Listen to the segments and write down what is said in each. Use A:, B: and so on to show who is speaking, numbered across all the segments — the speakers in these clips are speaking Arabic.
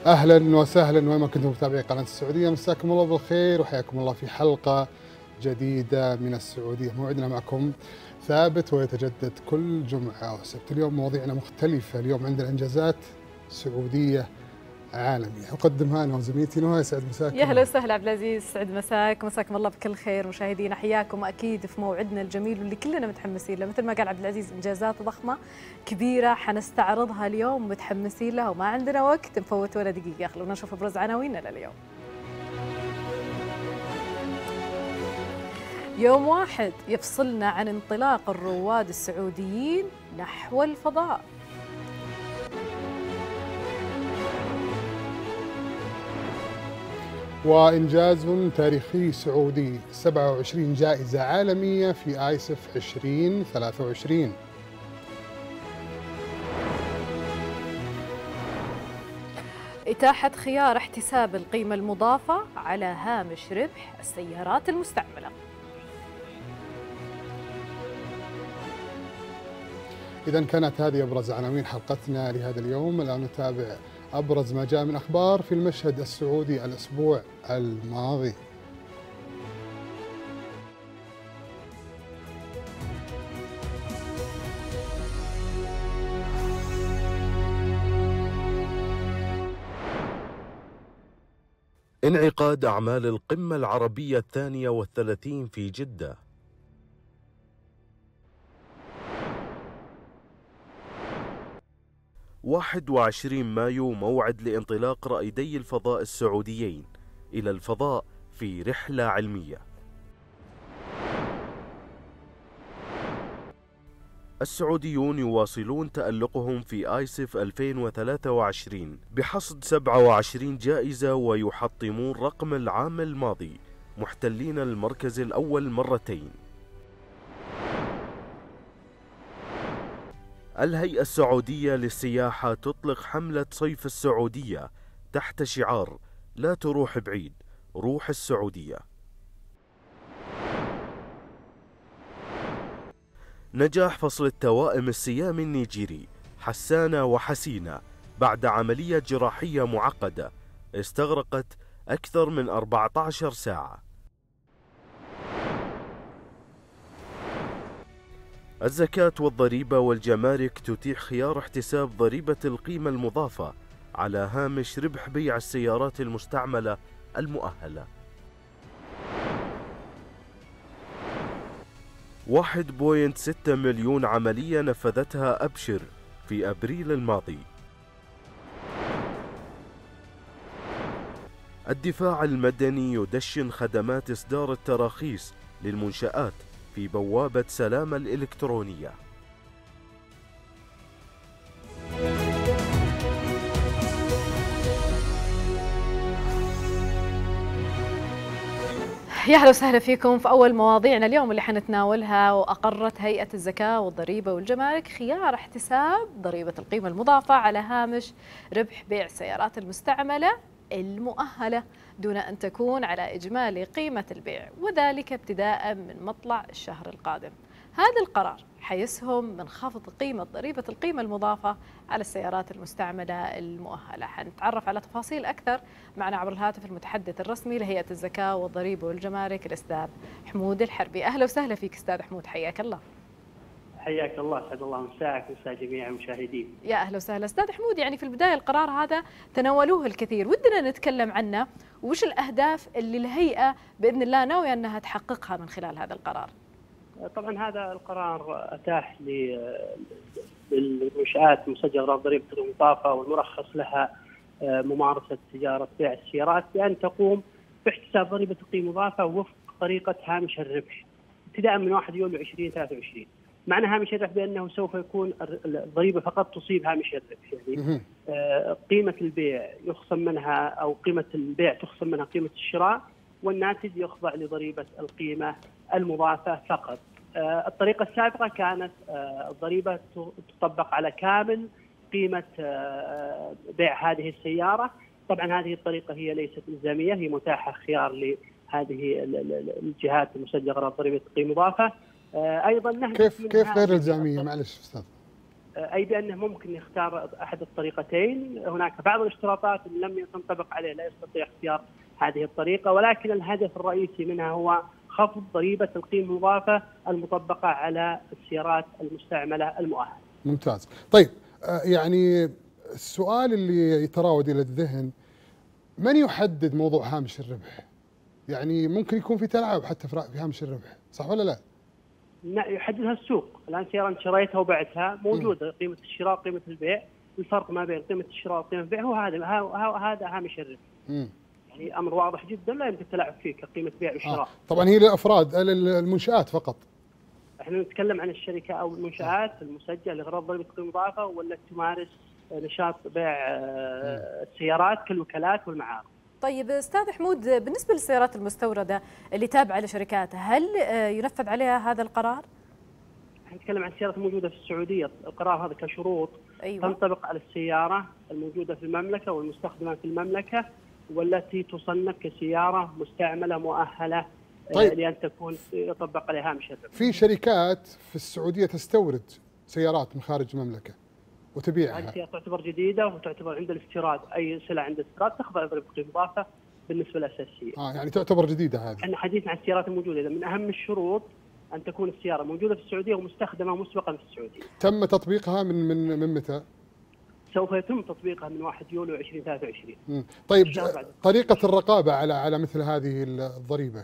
A: أهلا وسهلا وين ما كنتم متابعي قناة السعودية، مساكم الله بالخير وحياكم الله في حلقة جديدة من السعودية. موعدنا معكم ثابت ويتجدد كل جمعة وسبت. اليوم مواضيعنا مختلفة، اليوم عندنا إنجازات سعودية عالمية أقدمها أنا وزميلتي نهى. يسعد مساكم.
B: يا هلا وسهلا عبد العزيز، سعد مساك، مساكم الله بكل خير. مشاهدينا حياكم اكيد في موعدنا الجميل واللي كلنا متحمسين له، مثل ما قال عبد العزيز انجازات ضخمه كبيره حنستعرضها اليوم، متحمسين لها وما عندنا وقت نفوت ولا دقيقه. خلونا نشوف ابرز عناويننا لليوم. يوم واحد يفصلنا عن انطلاق الرواد السعوديين نحو الفضاء.
A: وإنجاز تاريخي سعودي، 27 جائزة عالمية في آيسف 2023.
B: إتاحة خيار احتساب القيمة المضافة على هامش ربح السيارات المستعملة.
A: إذا كانت هذه أبرز عناوين حلقتنا لهذا اليوم. الآن نتابع أبرز ما جاء من أخبار في المشهد السعودي الأسبوع الماضي.
C: انعقاد أعمال القمة العربية 32 في جدة. واحد وعشرين مايو موعد لانطلاق رائدي الفضاء السعوديين إلى الفضاء في رحلة علمية. السعوديون يواصلون تألقهم في آيسف 2023 بحصد 27 جائزة ويحطمون رقم العام الماضي، محتلين المركز الأول مرتين. الهيئة السعودية للسياحة تطلق حملة صيف السعودية تحت شعار لا تروح بعيد، روح السعودية. نجاح فصل التوائم السيام النيجيري حسانة وحسينة بعد عملية جراحية معقدة استغرقت أكثر من 14 ساعة. الزكاة والضريبة والجمارك تتيح خيار احتساب ضريبة القيمة المضافة على هامش ربح بيع السيارات المستعملة المؤهلة. 1.6 مليون عملية نفذتها أبشر في أبريل الماضي. الدفاع المدني يدشن خدمات إصدار التراخيص للمنشآت في بوابة سلامة الإلكترونية.
B: يا اهلا وسهلا فيكم في اول مواضيعنا اليوم اللي حنتناولها. واقرت هيئه الزكاه والضريبه والجمارك خيار احتساب ضريبه القيمه المضافه على هامش ربح بيع السيارات المستعمله المؤهله دون ان تكون على اجمالي قيمه البيع، وذلك ابتداء من مطلع الشهر القادم. هذا القرار حيسهم من خفض قيمة ضريبة القيمة المضافة على السيارات المستعملة المؤهلة. حنتعرف على تفاصيل أكثر معنا عبر الهاتف المتحدث الرسمي لهيئة الزكاة والضريبة والجمارك الأستاذ حمود الحربي. أهلا وسهلا فيك أستاذ حمود، حياك الله.
D: حياك الله، اسعد الله مساك ومسا جميع المشاهدين.
B: يا أهلا وسهلا أستاذ حمود. يعني في البداية القرار هذا تناولوه الكثير، ودنا نتكلم عنه وش الأهداف اللي الهيئة بإذن الله ناوية أنها تحققها من خلال هذا القرار.
D: طبعا هذا القرار اتاح للمنشآت مسجله غرامه ضريبه المضافه والمرخص لها ممارسه تجاره بيع السيارات بان تقوم باحتساب ضريبه القيمه المضافه وفق طريقه هامش الربح ابتداء من 1 يوليو 2023. معنى هامش الربح بانه سوف يكون الضريبه فقط تصيب هامش الربح، يعني قيمه البيع يخصم منها او قيمه البيع تخصم منها قيمه الشراء، والناتج يخضع لضريبه القيمه المضافه فقط. الطريقة السابقة كانت الضريبة تطبق على كامل قيمة بيع هذه السيارة. طبعا هذه الطريقة هي ليست إلزامية، هي متاحة خيار لهذه الجهات المسجلة غرامة ضريبة القيمة المضافة. أيضا
A: كيف غير إلزامية؟ معلش أستاذ.
D: أي بأنه ممكن يختار أحد الطريقتين. هناك بعض الاشتراطات لم تنطبق عليه لا يستطيع اختيار هذه الطريقة، ولكن الهدف الرئيسي منها هو خفض ضريبة القيمة المضافة المطبقة على السيارات المستعملة المؤهلة.
A: ممتاز. طيب يعني السؤال اللي يتراود إلى الذهن، من يحدد موضوع هامش الربح؟ يعني ممكن يكون في تلاعب حتى في هامش الربح، صح ولا لا؟
D: يحددها السوق. الآن سيارة انت شريتها وبعتها موجودة قيمة الشراء قيمة البيع، الفرق ما بين قيمة الشراء وقيمة البيع هو هذا هامش الربح. يعني أمر واضح جدا لا يمكن التلاعب فيه كقيمة بيع وشراء.
A: طبعا هي للأفراد المنشآت فقط.
D: احنا نتكلم عن الشركة أو المنشآت المسجلة لغرض ضريبة القيمة المضافة ولا تمارس نشاط بيع السيارات كالوكالات والمعارض.
B: طيب أستاذ حمود، بالنسبة للسيارات المستوردة اللي تابعة لشركات، هل ينفذ عليها هذا القرار؟
D: احنا نتكلم عن السيارات الموجودة في السعودية، القرار هذا كشروط
B: أيوة.
D: تنطبق على السيارة الموجودة في المملكة والمستخدمة في المملكة والتي تصنف كسيارة مستعملة مؤهلة.
A: طيب.
D: لأن تكون يطبق عليها هامش الربح.
A: في شركات في السعودية تستورد سيارات من خارج المملكة وتبيعها.
D: هذه السيارة تعتبر جديدة وتعتبر عند الاستيراد، أي سلعة عند الاستيراد تخضع لضريبة القيمة المضافة بالنسبة الأساسية.
A: يعني تعتبر جديدة هذه.
D: احنا حديثنا عن السيارات الموجودة، إذا من أهم الشروط أن تكون السيارة موجودة في السعودية ومستخدمة مسبقا في السعودية.
A: تم تطبيقها من متى؟
D: سوف يتم تطبيقها من 1 يوليو 2023.
A: طيب طريقة الرقابة على مثل هذه الضريبة؟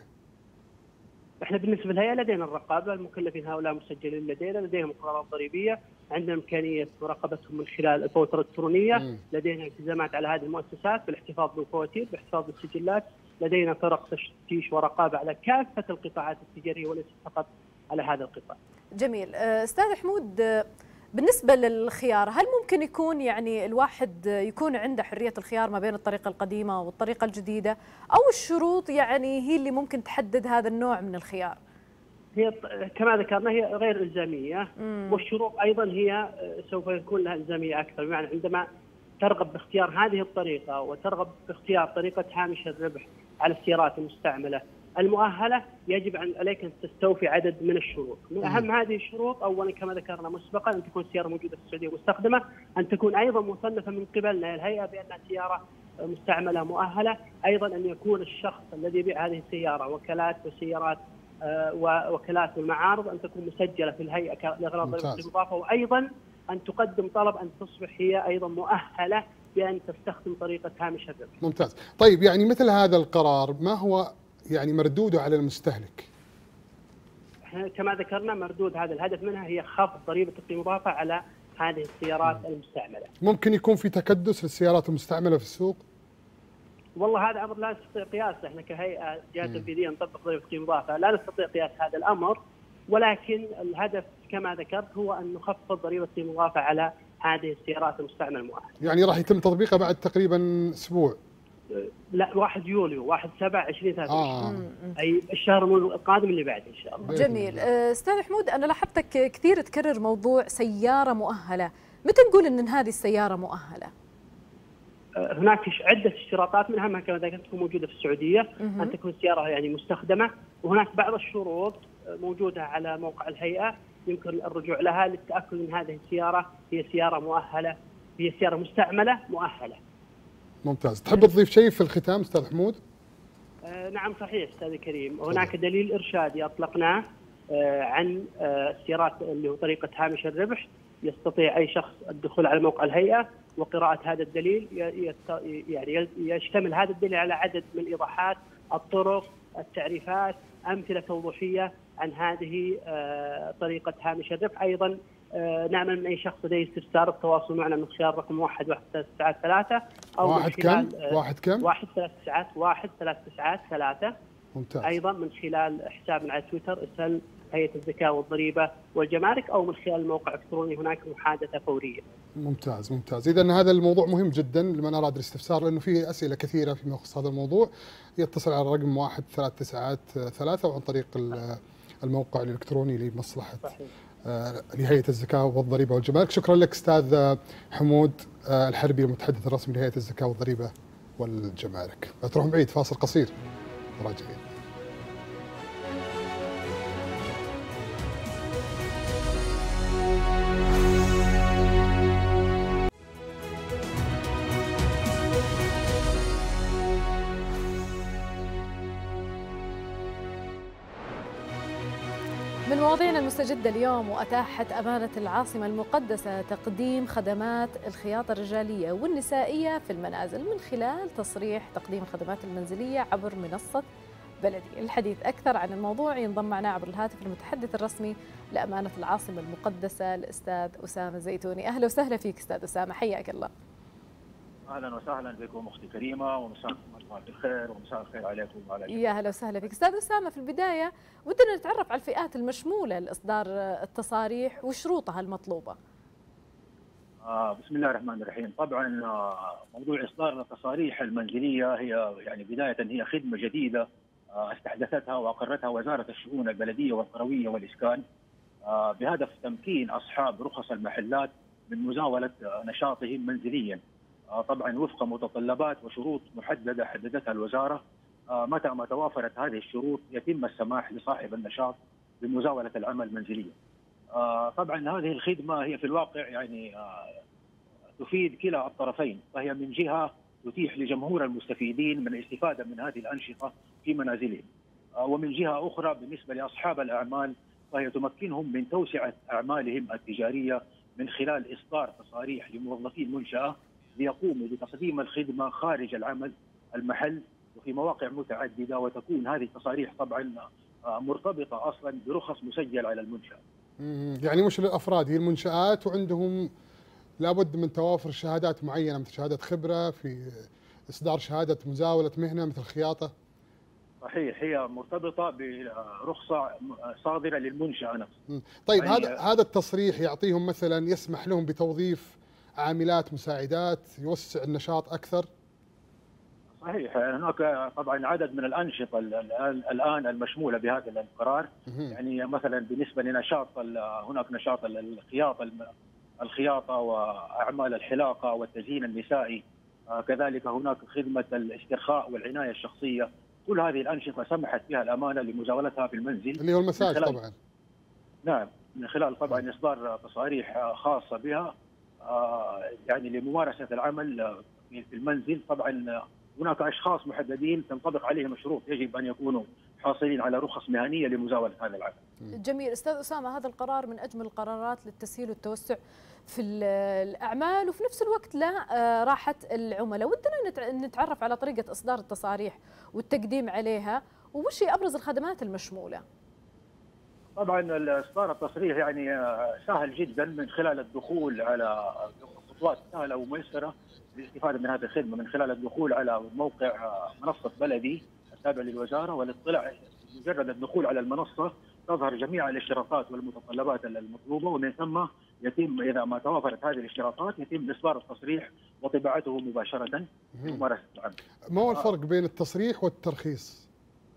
D: احنا بالنسبه للهيئه لدينا الرقابه، المكلفين هؤلاء مسجلين لديهم قرارات ضريبيه، عندنا امكانيه مراقبتهم من خلال الفواتير الالكترونيه، لدينا التزامات على هذه المؤسسات بالاحتفاظ بالفواتير، بالاحتفاظ بالسجلات، لدينا فرق تفتيش ورقابه على كافه القطاعات التجاريه وليس فقط على هذا القطاع.
B: جميل. استاذ حمود، بالنسبة للخيار، هل ممكن يكون يعني الواحد يكون عنده حرية الخيار ما بين الطريقة القديمة والطريقة الجديدة، أو الشروط يعني هي اللي ممكن تحدد هذا النوع من الخيار؟
D: هي كما ذكرنا هي غير إلزامية، والشروط أيضا هي سوف يكون لها إلزامية أكثر. بمعنى عندما ترغب باختيار هذه الطريقة وترغب باختيار طريقة هامش الربح على السيارات المستعملة المؤهلة، يجب عليك أن تستوفي عدد من الشروط. من أهم هذه الشروط أولا كما ذكرنا مسبقا أن تكون السيارة موجودة في السعودية مستخدمة، أن تكون أيضا مصنفة من قبلنا الهيئة بأنها سيارة مستعملة مؤهلة، أيضا أن يكون الشخص الذي يبيع هذه السيارة وكالات وسيارات وكالات والمعارض أن تكون مسجلة في الهيئة لأغراض ضريبة الإضافة، وأيضا أن تقدم طلب أن تصبح هي أيضا مؤهلة بأن تستخدم طريقة هامش الربح.
A: ممتاز. طيب يعني مثل هذا القرار ما هو يعني مردوده على المستهلك؟
D: كما ذكرنا مردود هذا الهدف منها هي خفض ضريبة القيمة المضافة على هذه السيارات المستعملة. ممكن
A: يكون في تكدس للسيارات المستعملة في السوق؟
D: والله هذا أمر لا نستطيع قياسه، احنا كهيئة جهة تنفيذية نطبق ضريبة القيمة المضافة لا نستطيع قياس هذا الأمر، ولكن الهدف كما ذكرت هو أن نخفض ضريبة القيمة المضافة على هذه السيارات المستعملة المؤهلة.
A: يعني راح يتم تطبيقها بعد تقريبا أسبوع؟
D: لا 1 يوليو 1/7/2023 أي الشهر القادم اللي بعده إن شاء الله.
B: جميل. أستاذ حمود، أنا لاحظتك كثير تكرر موضوع سيارة مؤهلة، متى نقول أن هذه السيارة مؤهلة؟
D: هناك عدة اشتراطات، من أهمها كما ذكرت تكون موجودة في السعودية، أن تكون سيارة يعني مستخدمة، وهناك بعض الشروط موجودة على موقع الهيئة يمكن الرجوع لها للتأكد من هذه السيارة هي سيارة مؤهلة، هي سيارة مستعملة مؤهلة.
A: ممتاز. تحب تضيف شيء في الختام أستاذ حمود؟
D: نعم صحيح أستاذ كريم، هناك دليل إرشادي أطلقناه عن السيارات اللي هو طريقة هامش الربح، يستطيع أي شخص الدخول على موقع الهيئة وقراءة هذا الدليل، يعني يشتمل هذا الدليل على عدد من الإيضاحات، الطرق، التعريفات، أمثلة توضيحية عن هذه طريقة هامش الربح. أأيضا نعمل من أي شخص لديه استفسار التواصل معنا من خلال رقم 11393 أو
A: واحد كم؟
D: 13993.
A: ممتاز.
D: أيضا من خلال حسابنا على تويتر اسأل هيئة الزكاة والضريبة والجمارك، أو من خلال الموقع الإلكتروني هناك محادثة فورية.
A: ممتاز ممتاز. إذن هذا الموضوع مهم جدا لمن أراد الاستفسار، لأنه فيه أسئلة كثيرة فيما يخص هذا الموضوع، يتصل على الرقم 13993 وعن طريق الموقع الإلكتروني لمصلحة لهيئة الزكاة والضريبة والجمارك. شكرا لك أستاذ حمود الحربي المتحدث الرسمي لهيئة الزكاة والضريبة والجمارك. لا تروحون بعيد، فاصل قصير راجعين.
B: من مواضيعنا المستجدة اليوم، وأتاحت أمانة العاصمة المقدسة تقديم خدمات الخياطة الرجالية والنسائية في المنازل من خلال تصريح تقديم الخدمات المنزلية عبر منصة بلدي. الحديث أكثر عن الموضوع ينضم معنا عبر الهاتف المتحدث الرسمي لأمانة العاصمة المقدسة الأستاذ أسامة الزيتوني. أهلا وسهلا فيك أستاذ أسامة، حياك الله.
E: اهلا وسهلا بكم اختي كريمه، ومساءكم الله بالخير ومساء الخير عليكم وعلى
B: يا هلا وسهلا فيك استاذ اسامه. في البدايه ودنا نتعرف على الفئات المشموله لاصدار التصاريح وشروطها المطلوبه.
E: بسم الله الرحمن الرحيم. طبعا موضوع اصدار التصاريح المنزليه هي يعني بدايه هي خدمه جديده استحدثتها واقرتها وزاره الشؤون البلديه والقرويه والاسكان بهدف تمكين اصحاب رخص المحلات من مزاوله نشاطهم منزليا. طبعا وفق متطلبات وشروط محدده حددتها الوزاره. متى ما توافرت هذه الشروط يتم السماح لصاحب النشاط بمزاوله العمل منزليا. طبعا هذه الخدمه هي في الواقع يعني تفيد كلا الطرفين، فهي من جهه تتيح لجمهور المستفيدين من الاستفاده من هذه الانشطه في منازلهم، ومن جهه اخرى بالنسبه لاصحاب الاعمال فهي تمكنهم من توسعه اعمالهم التجاريه من خلال اصدار تصاريح لموظفي المنشاه ليقوموا بتقديم الخدمه خارج المحل وفي مواقع متعدده، وتكون هذه التصاريح طبعا مرتبطه اصلا برخص مسجل على المنشاه.
A: يعني مش للافراد، هي المنشآت وعندهم لابد من توافر شهادات معينه مثل شهاده خبره في اصدار شهاده مزاوله مهنه مثل الخياطه.
E: صحيح، هي مرتبطه برخصه صادره للمنشاه نفسها.
A: طيب هذا التصريح يعطيهم مثلا، يسمح لهم بتوظيف عاملات مساعدات، يوسع النشاط اكثر؟
E: صحيح، هناك طبعا عدد من الانشطه الان المشموله بهذا القرار. يعني مثلا بالنسبه لنشاط هناك نشاط الخياطه واعمال الحلاقه والتزيين النسائي، كذلك هناك خدمه الاسترخاء والعنايه الشخصيه. كل هذه الانشطه سمحت بها الامانه لمزاولتها في المنزل،
A: اللي هو المساج طبعا.
E: نعم، من خلال طبعا اصدار تصاريح خاصه بها يعني لممارسه العمل في المنزل. طبعا هناك اشخاص محددين تنطبق عليهم شروط، يجب ان يكونوا حاصلين على رخص مهنيه لمزاوله هذا العمل.
B: جميل استاذ اسامه، هذا القرار من اجمل القرارات للتسهيل والتوسع في الاعمال وفي نفس الوقت لراحه العملاء. ودنا نتعرف على طريقه اصدار التصاريح والتقديم عليها، وش هي ابرز الخدمات المشموله؟
E: طبعا اصدار التصريح يعني سهل جدا من خلال الدخول على خطوات سهله وميسره للاستفاده من هذه الخدمه، من خلال الدخول على موقع منصه بلدي التابع للوزاره والاطلاع. مجرد الدخول على المنصه تظهر جميع الاشتراطات والمتطلبات المطلوبه، ومن ثم يتم اذا ما توافرت هذه الاشتراطات يتم اصدار التصريح وطباعته مباشره لممارسه العمل.
A: ما هو الفرق بين التصريح والترخيص؟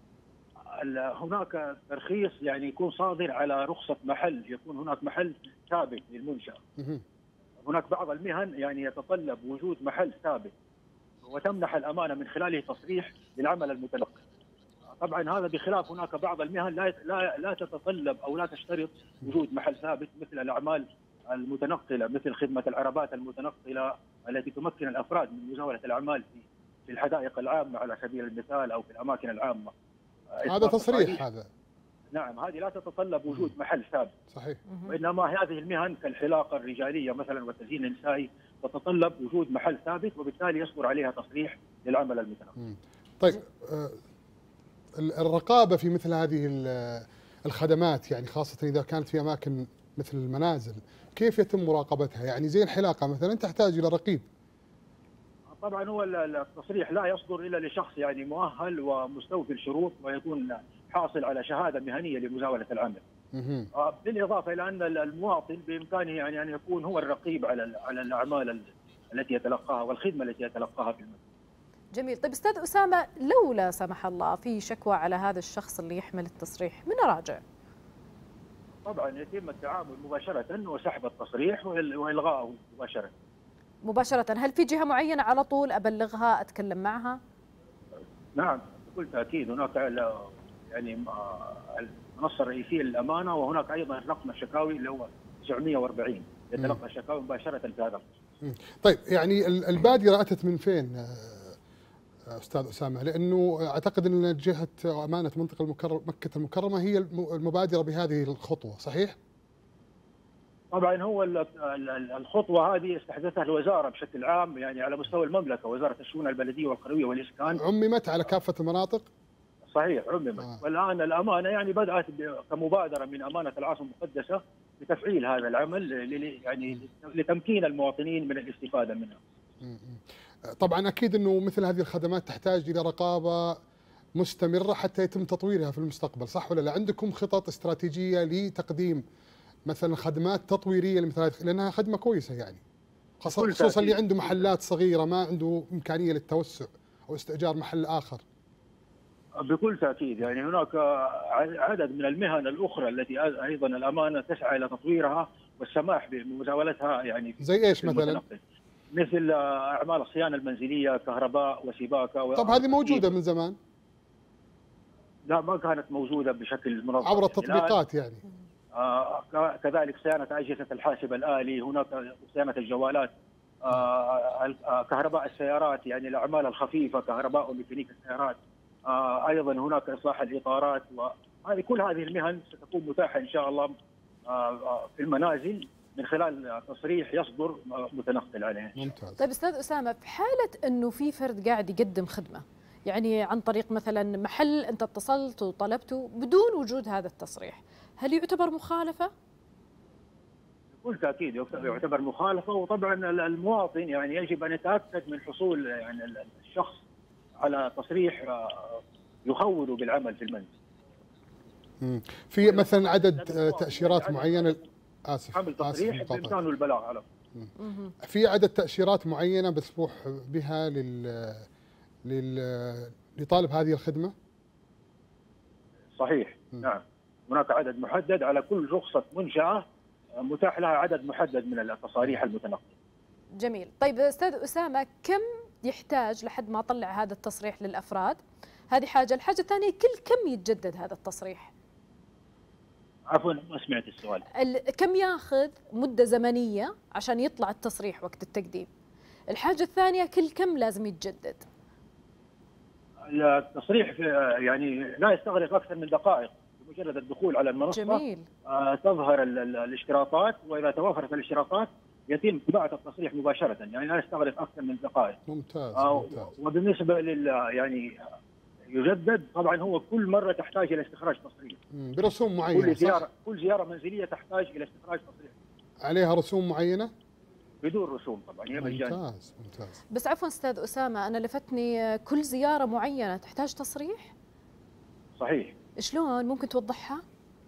E: هناك ترخيص يعني يكون صادر على رخصه محل، يكون هناك محل ثابت للمنشاه. هناك بعض المهن يعني يتطلب وجود محل ثابت وتمنح الامانه من خلاله تصريح للعمل المتنقل. طبعا هذا بخلاف هناك بعض المهن لا تتطلب او لا تشترط وجود محل ثابت، مثل الاعمال المتنقله، مثل خدمه العربات المتنقله التي تمكن الافراد من مزاوله الاعمال في الحدائق العامه على سبيل المثال او في الاماكن العامه.
A: هذا تصريح هذا.
E: نعم، هذه لا تتطلب وجود محل ثابت.
A: صحيح.
E: وانما هذه المهن كالحلاقه الرجاليه مثلا والتزيين النسائي تتطلب وجود محل ثابت، وبالتالي يصدر عليها تصريح للعمل المتنقل.
A: طيب الرقابه في مثل هذه الخدمات، يعني خاصه اذا كانت في اماكن مثل المنازل، كيف يتم مراقبتها؟ يعني زي الحلاقه مثلا تحتاج الى رقيب.
E: طبعا هو التصريح لا يصدر الا لشخص يعني مؤهل ومستوفي الشروط ويكون حاصل على شهاده مهنيه لمزاوله العمل. بالاضافه الى ان المواطن بامكانه يعني ان يكون هو الرقيب على الاعمال التي يتلقاها والخدمه التي يتلقاها في المنزل.
B: جميل. طيب استاذ اسامه، لو لا سمح الله في شكوى على هذا الشخص اللي يحمل التصريح، من اراجع؟
E: طبعا يتم التعامل مباشره وسحب التصريح والغائه مباشره.
B: هل في جهه معينه على طول ابلغها اتكلم معها؟
E: نعم بكل تاكيد، هناك يعني المنصه الرئيسيه للامانه، وهناك ايضا رقم الشكاوي اللي هو 940 يتلقى الشكاوي مباشره في هذا.
A: طيب يعني البادره اتت من فين استاذ اسامه، لانه اعتقد ان جهه امانه منطقه مكه المكرمه هي المبادره بهذه الخطوه، صحيح؟
E: طبعا هو الخطوه هذه استحدثها الوزاره بشكل عام، يعني على مستوى المملكه، وزاره الشؤون البلديه والقرويه والاسكان.
A: عممت على كافه المناطق؟
E: صحيح، عممت. والان الامانه يعني بدات كمبادره من امانه العاصمه المقدسه لتفعيل هذا العمل، يعني لتمكين المواطنين من الاستفاده منها.
A: طبعا اكيد انه مثل هذه الخدمات تحتاج الى رقابه مستمره حتى يتم تطويرها في المستقبل، صح ولا لا؟ عندكم خطط استراتيجيه لتقديم مثلا خدمات تطويريه لمثل هذه، لانها خدمه كويسه يعني، خصوصا اللي عنده محلات صغيره ما عنده امكانيه للتوسع او استئجار محل اخر.
E: بكل تاكيد، يعني هناك عدد من المهن الاخرى التي ايضا الامانه تسعى الى تطويرها والسماح بمزاولتها، يعني
A: زي ايش مثلا؟
E: مثل اعمال الصيانه المنزليه، كهرباء وسباكه.
A: طب هذه موجوده من زمان؟
E: لا، ما كانت موجوده بشكل منظم
A: عبر التطبيقات يعني.
E: كذلك صيانه اجهزه الحاسب الالي، هناك صيانه الجوالات، كهرباء السيارات، يعني الاعمال الخفيفه، كهرباء وميكانيك السيارات. ايضا هناك اصلاح الاطارات، وهذه كل هذه المهن ستكون متاحه ان شاء الله في المنازل من خلال تصريح يصدر متنقل عليه.
A: ممتاز.
B: طيب استاذ اسامه، في حاله انه في فرد قاعد يقدم خدمه يعني عن طريق مثلا محل انت اتصلت وطلبته بدون وجود هذا التصريح، هل يعتبر مخالفه؟
E: بكل تاكيد يعتبر مخالفه، وطبعا المواطن يعني يجب ان يتاكد من حصول يعني الشخص على تصريح يخول بالعمل في المنزل.
A: في مثلا عدد تاشيرات معينه،
E: حمل تصريح بامكانه البلاغ على.
A: في عدد تاشيرات معينه مسموح بها لطالب هذه الخدمه؟
E: صحيح. نعم، هناك عدد محدد على كل رخصه منشاه، متاح لها عدد محدد من التصاريح المتنقله.
B: جميل. طيب استاذ اسامه، كم يحتاج لحد ما اطلع هذا التصريح للافراد؟ هذه حاجه، الحاجه الثانيه كم يتجدد هذا التصريح؟
E: عفوا ما سمعت السؤال.
B: كم ياخذ مده زمنيه عشان يطلع التصريح وقت التقديم؟ الحاجه الثانيه كم لازم يتجدد؟
E: التصريح يعني لا يستغرق اكثر من دقائق، بمجرد الدخول على المنصه.
B: جميل.
E: تظهر الاشتراطات، واذا توافرت الاشتراطات يتم طباعه التصريح مباشره، يعني لا يستغرق اكثر من دقائق.
A: ممتاز.
E: وبالنسبه يعني يجدد طبعا، هو كل مره تحتاج الى استخراج تصريح
A: برسوم معينه.
E: كل زياره منزليه تحتاج الى استخراج تصريح.
A: عليها رسوم معينه؟
E: بدون رسوم طبعا، هي مجانيه.
A: ممتاز.
B: بس عفوا استاذ اسامه، انا لفتني كل زياره معينه تحتاج تصريح؟
E: صحيح.
B: شلون ممكن توضحها؟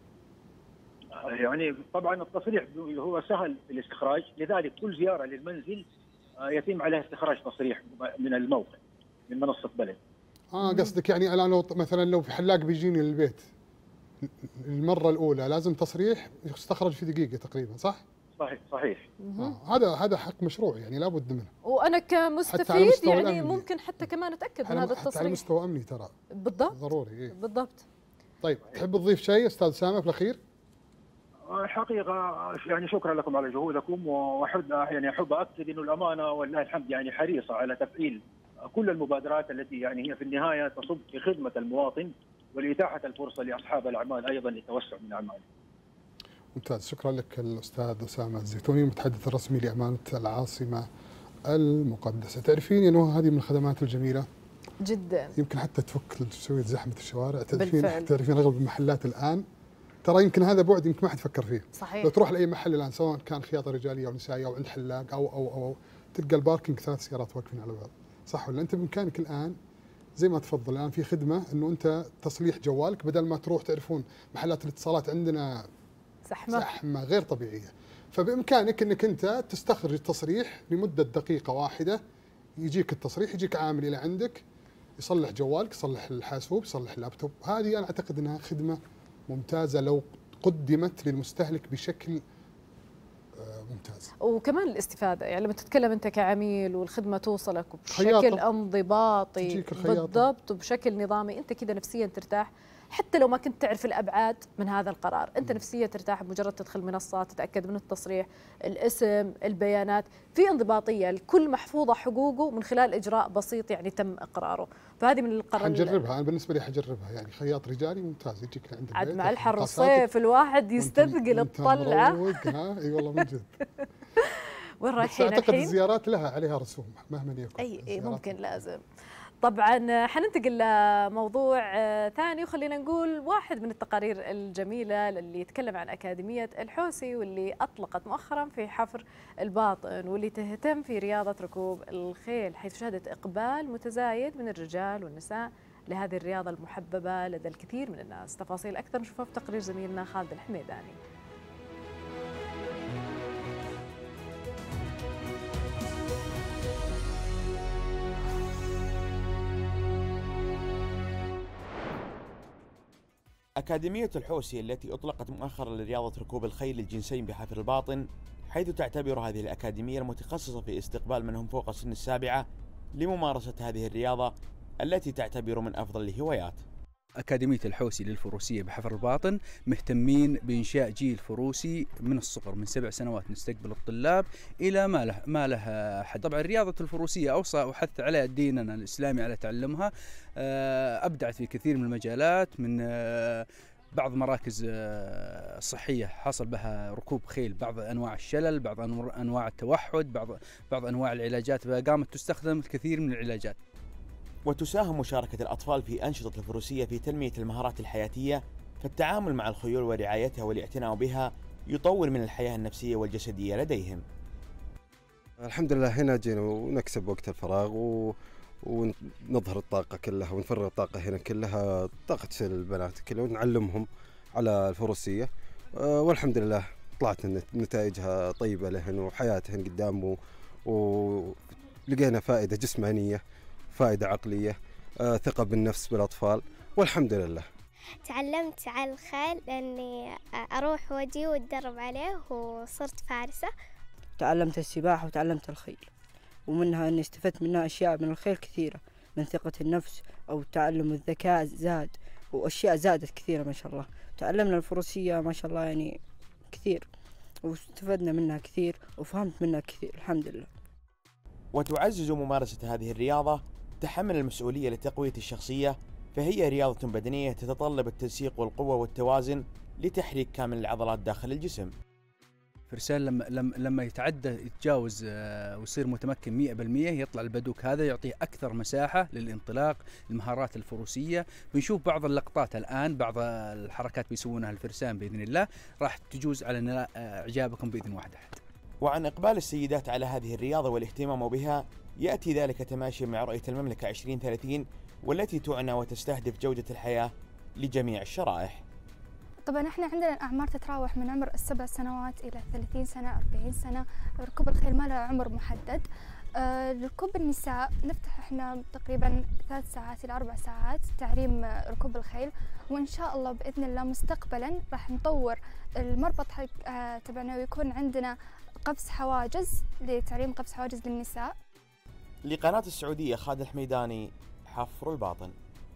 E: يعني طبعا التصريح هو سهل في الاستخراج، لذلك كل زياره للمنزل يتم عليها استخراج تصريح من الموقع، من منصه بلد.
A: قصدك يعني الان لو في حلاق بيجيني للبيت المره الاولى لازم تصريح يستخرج في دقيقه تقريبا، صح؟
E: صحيح.
A: هذا حق مشروع يعني لابد منه،
B: وانا كمستفيد يعني
A: أمني.
B: ممكن حتى كمان اتاكد من هذا التصريح
A: حتى على مستوى امني ترى.
B: بالضبط،
A: ضروري.
B: بالضبط.
A: طيب تحب تضيف شيء استاذ سامة في الاخير؟
E: حقيقه يعني شكرا لكم على جهودكم، واحب اكد انه الامانه والله الحمد يعني حريصه على تفعيل كل المبادرات التي يعني هي في النهايه تصب في خدمه المواطن ولاتاحه الفرصه لاصحاب الاعمال ايضا للتوسع من اعمالهم.
A: ممتاز، شكرا لك الاستاذ اسامه الزيتوني، المتحدث الرسمي لامانه العاصمه المقدسه. تعرفين انه هذه من الخدمات الجميله
B: جدا،
A: يمكن حتى تفك شويه زحمه الشوارع.
B: بالفعل.
A: تعرفين اغلب المحلات الان ترى يمكن هذا بعد يمكن ما حد فكر فيه.
B: صحيح.
A: لو تروح لاي محل الان سواء كان خياطه رجاليه او نسائيه او عند حلاق او تلقى الباركينج 3 سيارات واقفين على بعض، صح ولا؟ انت بامكانك الان زي ما تفضل الان في خدمه انه انت تصليح جوالك بدل ما تروح. تعرفون محلات الاتصالات عندنا زحمه غير طبيعيه، فبامكانك انك انت تستخرج التصريح لمده دقيقه واحده، يجيك التصريح، يجيك عامل الى عندك يصلح جوالك، يصلح الحاسوب، يصلح اللابتوب. هذه انا اعتقد انها خدمه ممتازه لو قدمت للمستهلك بشكل ممتاز.
B: وكمان الاستفاده، يعني لما تتكلم انت كعميل والخدمه توصلك بشكل انضباطي بالضبط وبشكل نظامي، انت كذا نفسيا ترتاح. حتى لو ما كنت تعرف الابعاد من هذا القرار، انت نفسيا ترتاح بمجرد تدخل منصه، تتاكد من التصريح، الاسم، البيانات، في انضباطيه، الكل محفوظه حقوقه من خلال اجراء بسيط يعني تم اقراره. فهذه من القرار.
A: حنجربها، انا بالنسبه لي حجربها، يعني خياط رجالي ممتاز يجيك لعند البيت.
B: عاد مع الحر والصيف الواحد يستثقل الطلعه.
A: اي والله من جد.
B: وين رايحين الحين؟
A: اعتقد الزيارات لها عليها رسوم مهما يكن.
B: اي ممكن لازم. طبعا حننتقل لموضوع ثاني، وخلينا نقول واحد من التقارير الجميلة اللي يتكلم عن أكاديمية الحوسي، واللي أطلقت مؤخرا في حفر الباطن، واللي تهتم في رياضة ركوب الخيل، حيث شهدت إقبال متزايد من الرجال والنساء لهذه الرياضة المحببة لدى الكثير من الناس. تفاصيل أكثر نشوفها في تقرير زميلنا خالد الحميداني.
F: أكاديمية الحوسي التي أطلقت مؤخرا لرياضة ركوب الخيل الجنسين بحفر الباطن، حيث تعتبر هذه الأكاديمية المتخصصة في استقبال من هم فوق سن السابعة لممارسة هذه الرياضة التي تعتبر من أفضل الهوايات.
G: أكاديمية الحوسي للفروسية بحفر الباطن مهتمين بإنشاء جيل فروسي من الصغر، من 7 سنوات نستقبل الطلاب إلى ما له حد. طبعا رياضة الفروسية أوصى وحث على ديننا الإسلامي على تعلمها، أبدعت في كثير من المجالات، من بعض مراكز صحية حصل بها ركوب خيل، بعض أنواع الشلل، بعض أنواع التوحد، بعض أنواع العلاجات، فقامت تستخدم الكثير من العلاجات.
F: وتساهم مشاركة الأطفال في أنشطة الفروسية في تنمية المهارات الحياتية، فالتعامل مع الخيول ورعايتها والاعتناء بها يطور من الحياة النفسية والجسدية لديهم.
H: الحمد لله هنا جينا ونكسب وقت الفراغ ونظهر الطاقة كلها ونفرغ الطاقة هنا كلها، طاقة البنات كلها، ونعلمهم على الفروسية، والحمد لله طلعت نتائجها طيبة لهن وحياتهن قدام، ولقينا فائدة جسمانية، فائدة عقلية، ثقة بالنفس بالأطفال، والحمد لله.
I: تعلمت على الخيل لأني أروح وأجي وأتدرب عليه وصرت فارسة.
J: تعلمت السباحة وتعلمت الخيل، ومنها أني استفدت منها أشياء من الخيل كثيرة، من ثقة النفس أو تعلم الذكاء زاد، وأشياء زادت كثيرة ما شاء الله. تعلمنا الفروسية ما شاء الله يعني كثير، واستفدنا منها كثير وفهمت منها كثير الحمد لله.
F: وتعزز ممارسة هذه الرياضة تحمل المسؤولية لتقوية الشخصية، فهي رياضة بدنية تتطلب التنسيق والقوة والتوازن لتحريك كامل العضلات داخل الجسم.
G: فرسان لما يتجاوز ويصير متمكن 100%، يطلع البدوك هذا يعطيه أكثر مساحة للانطلاق، المهارات الفروسية. بنشوف بعض اللقطات الآن، بعض الحركات بيسوونها الفرسان بإذن الله راح تجوز على إعجابكم بإذن واحد أحد.
F: وعن إقبال السيدات على هذه الرياضة والاهتمام بها، يأتي ذلك تماشيا مع رؤية المملكة 2030، والتي تعنى وتستهدف جودة الحياة لجميع الشرائح.
K: طبعا احنا عندنا الأعمار تتراوح من عمر 7 سنوات إلى 30 سنة 40 سنة. ركوب الخيل ما له عمر محدد. ركوب النساء نفتح احنا تقريبا 3 ساعات إلى 4 ساعات تعليم ركوب الخيل، وإن شاء الله بإذن الله مستقبلا راح نطور المربط تبعنا ويكون عندنا قفز حواجز لتعليم قفز حواجز للنساء.
F: لقناة السعودية خالد الحميداني، حفر الباطن.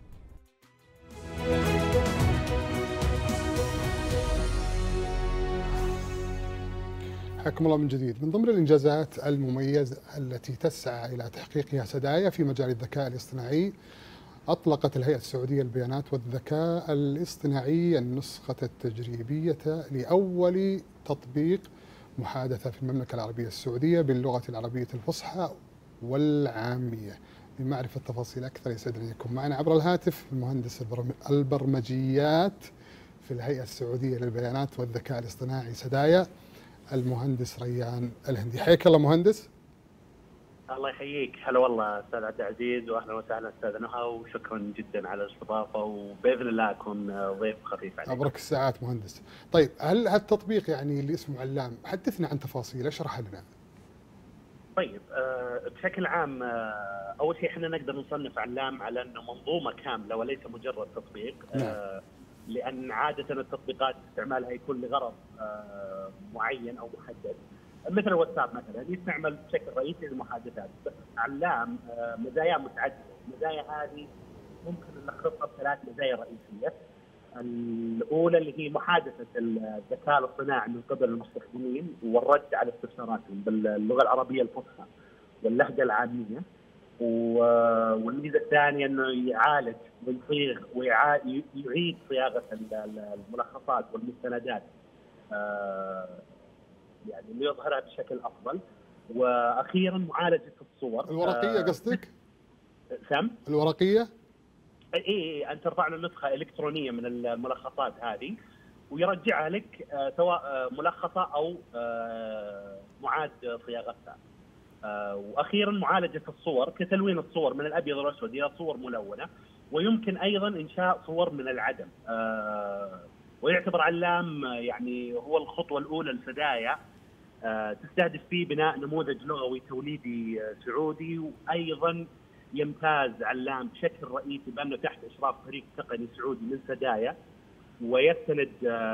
A: حياكم الله من جديد. من ضمن الإنجازات المميزة التي تسعى إلى تحقيقها سدايا في مجال الذكاء الاصطناعي، أطلقت الهيئة السعودية للبيانات والذكاء الاصطناعي النسخة التجريبية لأول تطبيق محادثة في المملكة العربية السعودية باللغة العربية الفصحى والعامية. لمعرفة تفاصيل أكثر يسعدني يكون معنا عبر الهاتف المهندس البرمجيات في الهيئة السعودية للبيانات والذكاء الاصطناعي سدايا، المهندس ريان الهندي. حياك الله مهندس.
D: الله يحييك. هلا والله استاذ عبد العزيز، واهلا وسهلا استاذ نهى، وشكرا جدا على الاستضافه، وباذن الله اكون ضيف خفيف عليك.
A: ابرك الساعات مهندس. طيب هل هالتطبيق يعني اللي اسمه علام، حدثنا عن تفاصيل، اشرح لنا.
D: طيب بشكل عام اول شيء احنا نقدر نصنف علام على انه منظومه كامله وليس مجرد تطبيق. نعم. لان عاده التطبيقات استعمالها يكون لغرض معين او محدد، مثل الواتساب مثلا يستعمل بشكل رئيسي للمحادثات، بس علام مزايا متعدده. المزايا هذه ممكن نلخصها بثلاث مزايا رئيسيه. الاولى اللي هي محادثه الذكاء الاصطناعي من قبل المستخدمين والرد على استفساراتهم باللغه العربيه الفصحى واللهجه العاميه. والميزه الثانيه انه يعالج ويصيغ ويعيد صياغه الملخصات والمستندات يعني ليظهرها بشكل افضل. واخيرا معالجه الصور
A: الورقيه قصدك؟
D: سم
A: الورقيه؟
D: اي ان ترفع له نسخه الكترونيه من الملخصات هذه ويرجعها لك سواء ملخصه او معاد صياغتها. واخيرا معالجه الصور كتلوين الصور من الابيض والاسود الى صور ملونه، ويمكن ايضا انشاء صور من العدم. ويعتبر علام يعني هو الخطوه الاولى لسدايا تستهدف فيه بناء نموذج لغوي توليدي سعودي. وايضا يمتاز علام بشكل رئيسي بانه تحت اشراف فريق تقني سعودي من سدايا، ويستند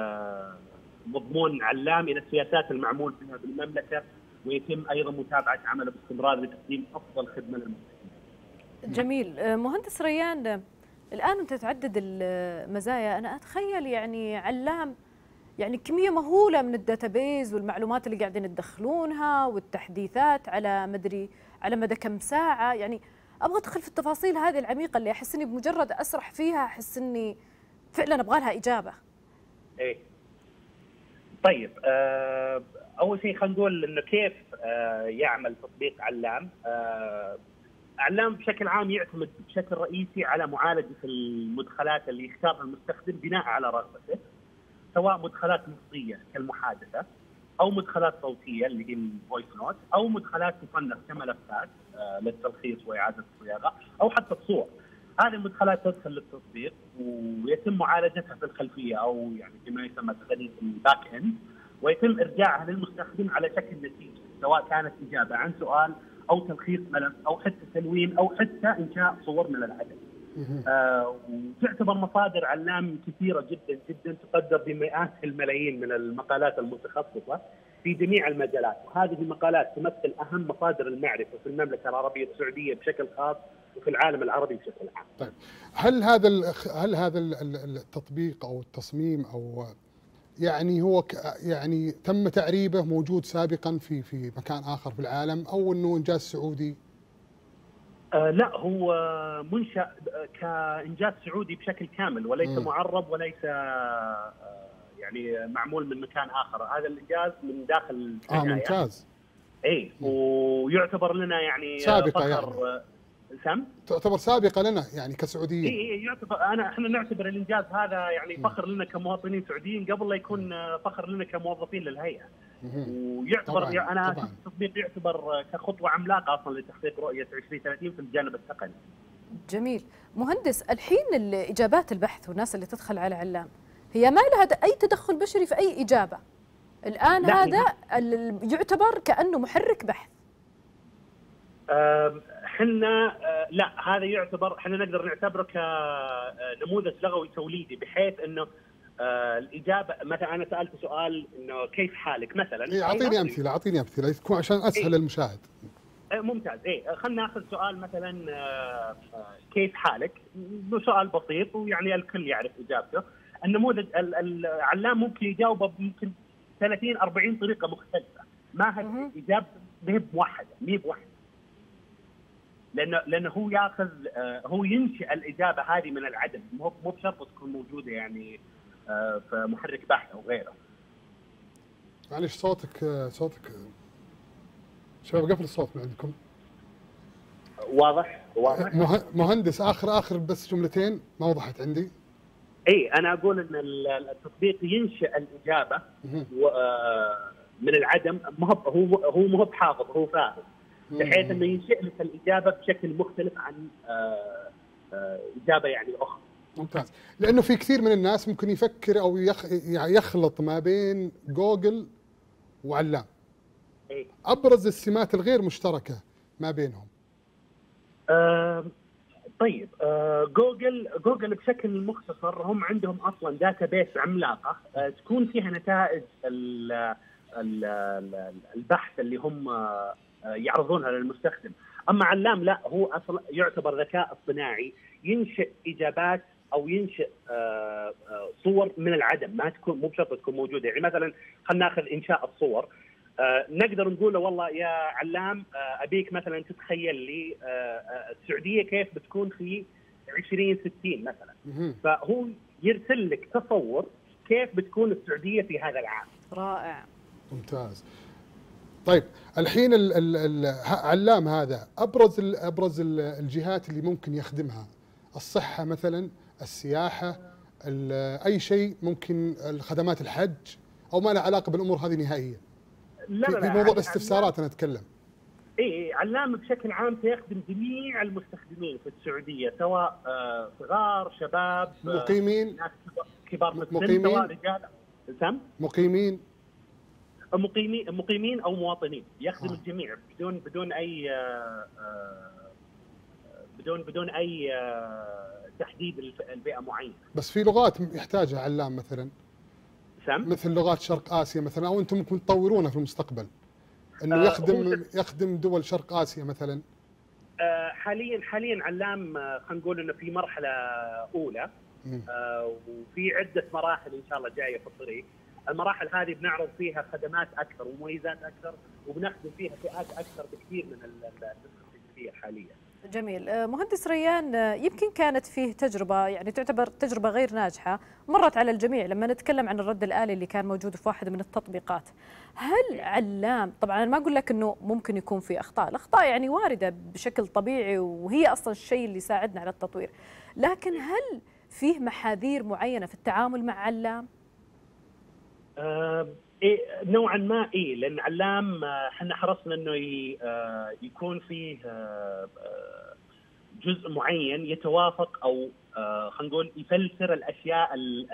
D: مضمون علام الى السياسات المعمول فيها بالمملكه، ويتم ايضا متابعه عمله باستمرار لتقديم افضل خدمه للمستخدمين.
B: جميل. مهندس ريان، الان تتعدد المزايا، انا اتخيل يعني علام يعني كميه مهوله من الداتابيز والمعلومات اللي قاعدين تدخلونها والتحديثات على مدى كم ساعه. يعني ابغى ادخل في التفاصيل هذه العميقه اللي احس اني بمجرد اسرح فيها احس اني فعلا ابغى لها اجابه.
D: ايه طيب، اول شيء خلينا نقول انه كيف يعمل تطبيق علام. علام بشكل عام يعتمد بشكل رئيسي على معالجه المدخلات اللي يختارها المستخدم بناء على رغبته، سواء مدخلات نصيه كالمحادثه او مدخلات صوتيه اللي هي الفويس نوت، او مدخلات تصنف كملفات للتلخيص واعاده الصياغه، او حتى الصور. هذه المدخلات تدخل للتطبيق ويتم معالجتها في الخلفيه او يعني بما يسمى تقنيا الباك اند، ويتم ارجاعها للمستخدم على شكل نتيجه، سواء كانت اجابه عن سؤال او تلخيص ملف او حتى تلوين او حتى انشاء صور من العدم. وتعتبر مصادر علام كثيره جدا جدا تقدر بمئات الملايين من المقالات المتخصصه في جميع المجالات، وهذه المقالات تمثل اهم مصادر المعرفه في المملكه العربيه السعوديه بشكل خاص وفي العالم العربي بشكل عام.
A: طيب هل هذا التطبيق او التصميم او يعني هو يعني تم تعريبه موجود سابقا في مكان اخر في العالم او انه انجاز سعودي؟
D: لا، هو منشأ كإنجاز سعودي بشكل كامل وليس معرب وليس يعني معمول من مكان آخر. هذا الإنجاز من داخل
A: ممتاز.
D: اي ويعتبر لنا يعني
A: سابقة
D: فخر.
A: يعني تعتبر سابقة لنا يعني كسعوديين.
D: اي يعتبر احنا نعتبر الانجاز هذا يعني فخر لنا كمواطنين سعوديين قبل لا يكون فخر لنا كموظفين للهيئة. ويعتبر
A: طبعاً
D: انا التطبيق يعتبر كخطوه عملاقه اصلا لتحقيق رؤيه 2030 في الجانب التقني.
B: جميل. مهندس، الحين اجابات البحث والناس اللي تدخل على علام هي ما لها اي تدخل بشري في اي اجابه. الان هذا يعتبر كانه محرك بحث.
D: احنا لا، هذا يعتبر احنا نقدر نعتبره كنموذج لغوي توليدي، بحيث انه الإجابة مثلا أنا سألت سؤال إنه كيف حالك مثلا.
A: أعطيني أمثلة تكون عشان أسهل المشاهد.
D: ممتاز. خلينا ناخذ سؤال مثلا كيف حالك، سؤال بسيط ويعني الكل يعرف إجابته. النموذج العلام ممكن يجاوبه بممكن 30-40 طريقة مختلفة، ما هي إجابته مي بواحدة لأنه هو ياخذ هو ينشئ الإجابة هذه من العدم، مو بشرط تكون موجودة يعني في محرك بحث او غيره.
A: معلش صوتك شباب قفل الصوت من عندكم.
D: واضح.
A: مهندس اخر بس جملتين ما وضحت عندي.
D: انا اقول ان التطبيق ينشئ الاجابه من العدم، هو مو بحافظ، هو فاهم، بحيث انه ينشئ لك الاجابه بشكل مختلف عن اجابه يعني اخرى.
A: ممتاز. لانه في كثير من الناس ممكن يفكر او يخلط ما بين جوجل وعلام. ابرز السمات الغير مشتركه ما بينهم.
D: طيب، جوجل بشكل مختصر هم عندهم اصلا داتابيس عملاقه تكون فيها نتائج البحث اللي هم يعرضونها للمستخدم. اما علام لا، هو اصلا يعتبر ذكاء اصطناعي ينشئ اجابات او ينشئ صور من العدم، ما تكون مو بشرط تكون موجوده. يعني مثلا خلينا ناخذ انشاء الصور، نقدر نقول له والله يا علام ابيك مثلا تتخيل لي السعوديه كيف بتكون في 2060 مثلا، فهو يرسل لك تصور كيف بتكون السعوديه في هذا العام.
B: رائع،
A: ممتاز. طيب الحين علام هذا ابرز الجهات اللي ممكن يخدمها، الصحه مثلا، السياحه، اي شيء ممكن، الخدمات الحج، او ما له علاقه بالامور هذه نهائيا؟
D: لا
A: في موضوع الاستفسارات انا اتكلم.
D: اي علام بشكل عام سيخدم جميع المستخدمين في السعوديه، سواء صغار، شباب،
A: مقيمين،
D: ناس كبار في السن،
A: مقيمين،
D: سواء رجال مقيمين او مواطنين، يخدم الجميع بدون اي تحديد البيئه معينه.
A: بس في لغات يحتاجها علام مثلا، مثل لغات شرق اسيا مثلا، او انتم ممكن تطورونها في المستقبل انه يخدم دول شرق اسيا مثلا؟
D: حاليا علام خلينا نقول انه في مرحله اولى، وفي عده مراحل ان شاء الله جايه في الطريق. المراحل هذه بنعرض فيها خدمات اكثر ومميزات اكثر، وبنخدم فيها فئات اكثر بكثير من النسخه التجريبيه حاليا.
B: جميل. مهندس ريان، يمكن كانت فيه تجربة يعني تعتبر تجربة غير ناجحة مرت على الجميع لما نتكلم عن الرد الآلي اللي كان موجود في واحدة من التطبيقات. هل علام، طبعا أنا ما أقول لك أنه ممكن يكون في أخطاء، الأخطاء يعني واردة بشكل طبيعي وهي أصلا الشيء اللي يساعدنا على التطوير، لكن هل فيه محاذير معينة في التعامل مع علام؟
D: إيه نوعا ما، لان علام احنا حرصنا انه يكون فيه جزء معين يتوافق او خلينا نقول يفلتر الاشياء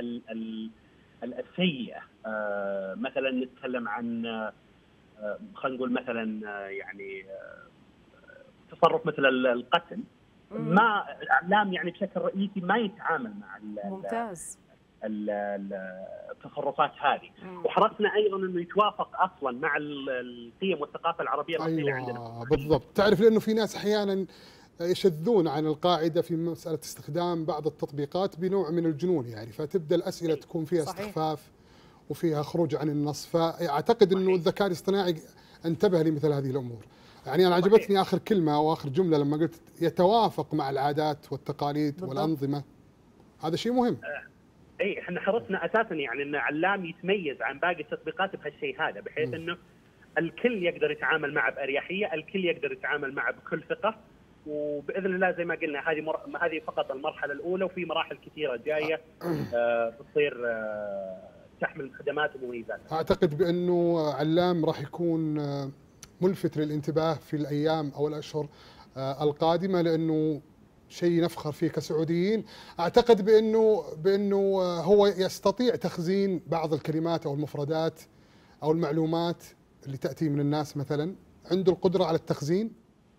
D: السيئه. مثلا نتكلم عن خلينا نقول مثلا يعني تصرف مثل القتل، ما علام يعني بشكل رئيسي ما يتعامل مع
B: ممتاز
D: التصرفات هذه، وحرصنا ايضا انه يتوافق اصلا مع القيم والثقافه العربيه الاصيله عندنا.
A: بالضبط. تعرف لانه في ناس احيانا يشذون عن القاعده في مساله استخدام بعض التطبيقات بنوع من الجنون، يعني فتبدا الاسئله تكون فيها استخفاف وفيها خروج عن النص، فاعتقد انه الذكاء الاصطناعي انتبه لمثل هذه الامور. يعني انا عجبتني اخر كلمه او اخر جمله لما قلت يتوافق مع العادات والتقاليد والانظمه، هذا شيء مهم.
D: احنا حرصنا اساسا يعني ان علام يتميز عن باقي التطبيقات بهالشيء هذا، بحيث انه الكل يقدر يتعامل معه باريحيه، الكل يقدر يتعامل معه بكل ثقه، وباذن الله زي ما قلنا هذه فقط المرحله الاولى، وفي مراحل كثيره جايه بتصير تحمل خدمات ومميزات.
A: اعتقد بانه علام راح يكون ملفت للانتباه في الايام او الاشهر القادمه، لانه شيء نفخر فيه كسعوديين. اعتقد بانه هو يستطيع تخزين بعض الكلمات او المفردات او المعلومات اللي تاتي من الناس مثلا، عنده القدره على التخزين.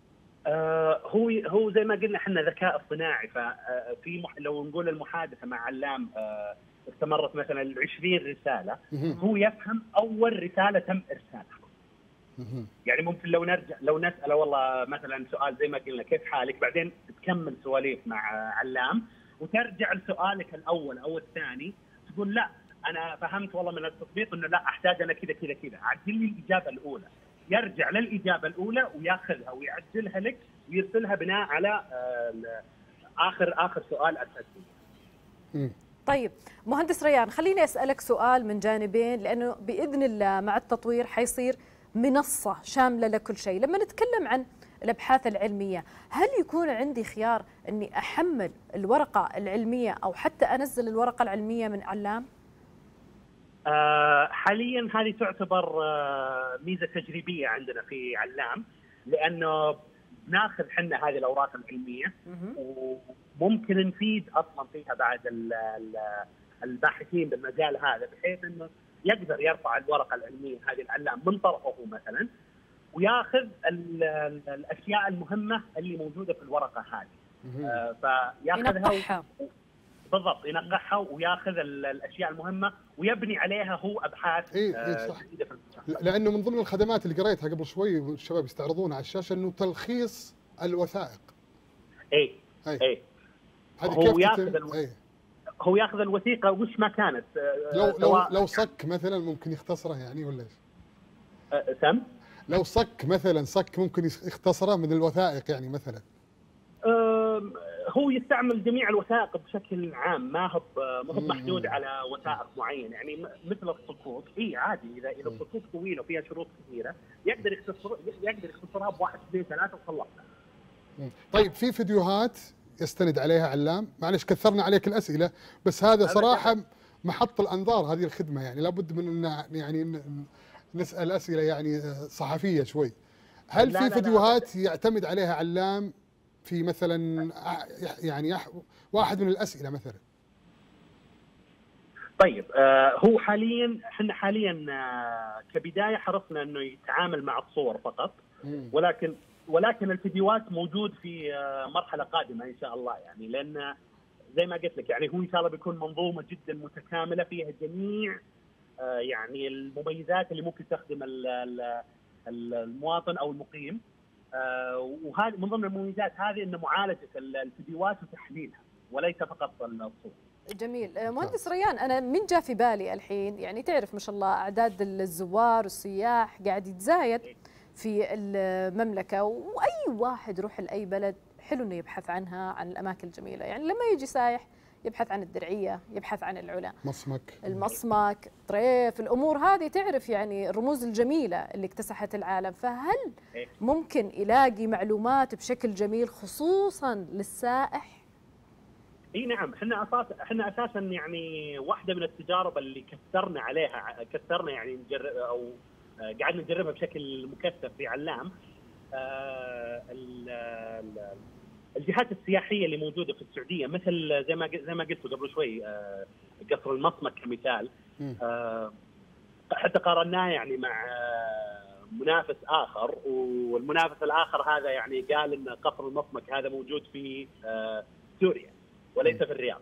D: هو زي ما قلنا احنا ذكاء اصطناعي، ففي لو نقول المحادثه مع علام استمرت مثلا 20 رساله، هو يفهم اول رساله تم ارسالها. يعني ممكن لو نسأله والله مثلا سؤال زي ما قلنا كيف حالك، بعدين تكمل سواليف مع علام وترجع لسؤالك الاول او الثاني تقول لا انا فهمت والله من التطبيق انه لا احتاج انا كذا كذا كذا، عدل لي الاجابه الاولى. يرجع للاجابه الاولى وياخذها ويعدلها لك ويرسلها بناء على اخر سؤال ارسلته.
B: طيب مهندس ريان، خليني اسالك سؤال من جانبين، لانه باذن الله مع التطوير حيصير منصة شاملة لكل شيء. لما نتكلم عن الأبحاث العلمية، هل يكون عندي خيار أني أحمل الورقة العلمية أو حتى أنزل الورقة العلمية من علام؟
D: حاليا هذه تعتبر ميزة تجريبية عندنا في علام، لأنه ناخذ حنا هذه الأوراق العلمية وممكن نفيد أصلا فيها بعد الباحثين بالمجال هذا، بحيث أنه يقدر يرفع الورقه العلميه هذه العلام من طرفه مثلا، وياخذ الاشياء المهمه اللي موجوده في الورقه هذه، فياخذها بالضبط ينقحها وياخذ الاشياء المهمه ويبني عليها هو ابحاث
A: صح.
D: جديده في المستقبل.
A: لانه من ضمن الخدمات اللي قريتها قبل شوي والشباب يستعرضونها على الشاشه انه تلخيص الوثائق.
D: اي
A: هذه
D: هو ياخذ الوثيقه وش ما كانت،
A: لو صك مثلا ممكن يختصره يعني ولا ايش؟
D: سم؟
A: لو صك مثلا ممكن يختصره من الوثائق يعني مثلا.
D: هو يستعمل جميع الوثائق بشكل عام، ما هو محدود على وثائق معينه، يعني مثل الصكوك عادي اذا الصكوك طويله وفيها شروط كثيره يقدر يختصرها بواحد اثنين ثلاثه وخلصنا.
A: طيب في فيديوهات يستند عليها علام، معلش كثرنا عليك الاسئله بس هذا صراحه محط الانظار هذه الخدمه، يعني لابد من يعني نسال اسئله يعني صحفيه شوي. هل في فيديوهات يعتمد عليها علام في مثلا يعني واحد من الاسئله مثلا؟
D: طيب هو احنا حاليا كبدايه حرصنا انه يتعامل مع الصور فقط، ولكن الفيديوهات موجود في مرحله قادمه ان شاء الله، يعني لان زي ما قلت لك يعني هو ان شاء الله بيكون منظومه جدا متكامله فيها جميع يعني المميزات اللي ممكن تخدم المواطن او المقيم، وهذه من ضمن المميزات هذه ان معالجه الفيديوهات وتحليلها وليس فقط الصور.
B: جميل. مهندس ريان، انا من جاء في بالي الحين، يعني تعرف ما شاء الله اعداد الزوار والسياح قاعد يتزايد في المملكه، واي واحد يروح لاي بلد حلو انه يبحث عنها، عن الاماكن الجميله، يعني لما يجي سايح يبحث عن الدرعيه، يبحث عن العلا، المصمك، طريف، الامور هذه تعرف يعني الرموز الجميله اللي اكتسحت العالم، فهل ممكن يلاقي معلومات بشكل جميل خصوصا للسائح؟
D: اي نعم، احنا اساسا يعني واحده من التجارب اللي كثرنا يعني او قعدنا نجربها بشكل مكثف في علام، الجهات السياحيه اللي موجوده في السعوديه، مثل زي ما قلت قبل شوي قصر المصمك كمثال، حتى قارناه يعني مع منافس اخر، والمنافس الاخر هذا يعني قال ان قصر المصمك هذا موجود في سوريا وليس في الرياض.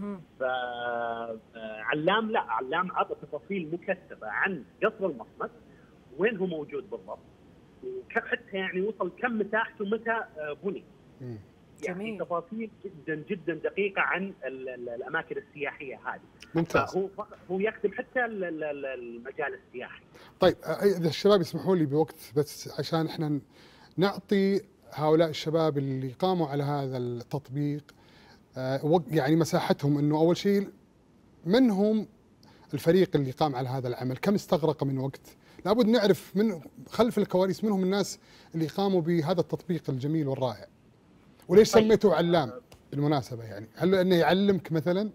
D: فعلام لا، علام عطى تفاصيل مكثفه عن قصر المصمك، وين هو موجود بالضبط، وحتى يعني وصل كم مساحته متى بني. يعني تفاصيل جدا جدا دقيقه عن الاماكن السياحيه هذه.
A: ممتاز.
D: هو يخدم حتى المجال السياحي.
A: طيب اذا الشباب يسمحوا لي بوقت بس عشان احنا نعطي هؤلاء الشباب اللي قاموا على هذا التطبيق يعني مساحتهم، انه اول شيء من هم الفريق اللي قام على هذا العمل، كم استغرق من وقت، لابد نعرف من خلف الكواليس من هم الناس اللي قاموا بهذا التطبيق الجميل والرائع. وليش سميته علام بالمناسبة؟ يعني هل انه يعلمك مثلا؟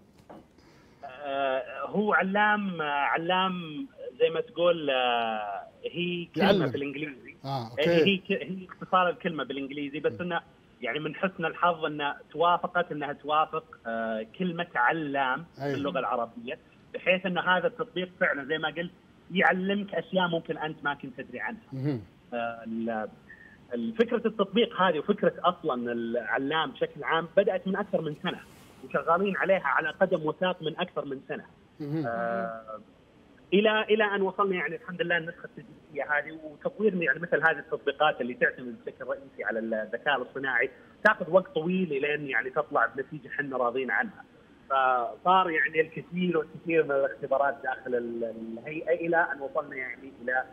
D: هو علام زي ما تقول هي كلمة بالانجليزي.
A: أوكي.
D: هي اختصار الكلمة بالانجليزي، بس انه يعني من حسن الحظ انها توافق كلمة علام في اللغة العربية، بحيث انه هذا التطبيق فعلا زي ما قلت يعلمك اشياء ممكن انت ما كنت تدري عنها. الفكرة التطبيق هذه وفكرة أصلا العلام بشكل عام بدأت من أكثر من سنة، وشغالين عليها على قدم وساق من أكثر من سنة، إلى أن وصلنا يعني الحمد لله النسخة التجريبية هذه، وتطوير يعني مثل هذه التطبيقات اللي تعتمد بشكل رئيسي على الذكاء الاصطناعي تأخذ وقت طويل لين يعني تطلع بنتيجة احنا راضين عنها. فصار يعني الكثير والكثير من الاختبارات داخل الهيئة إلى أن وصلنا يعني إلى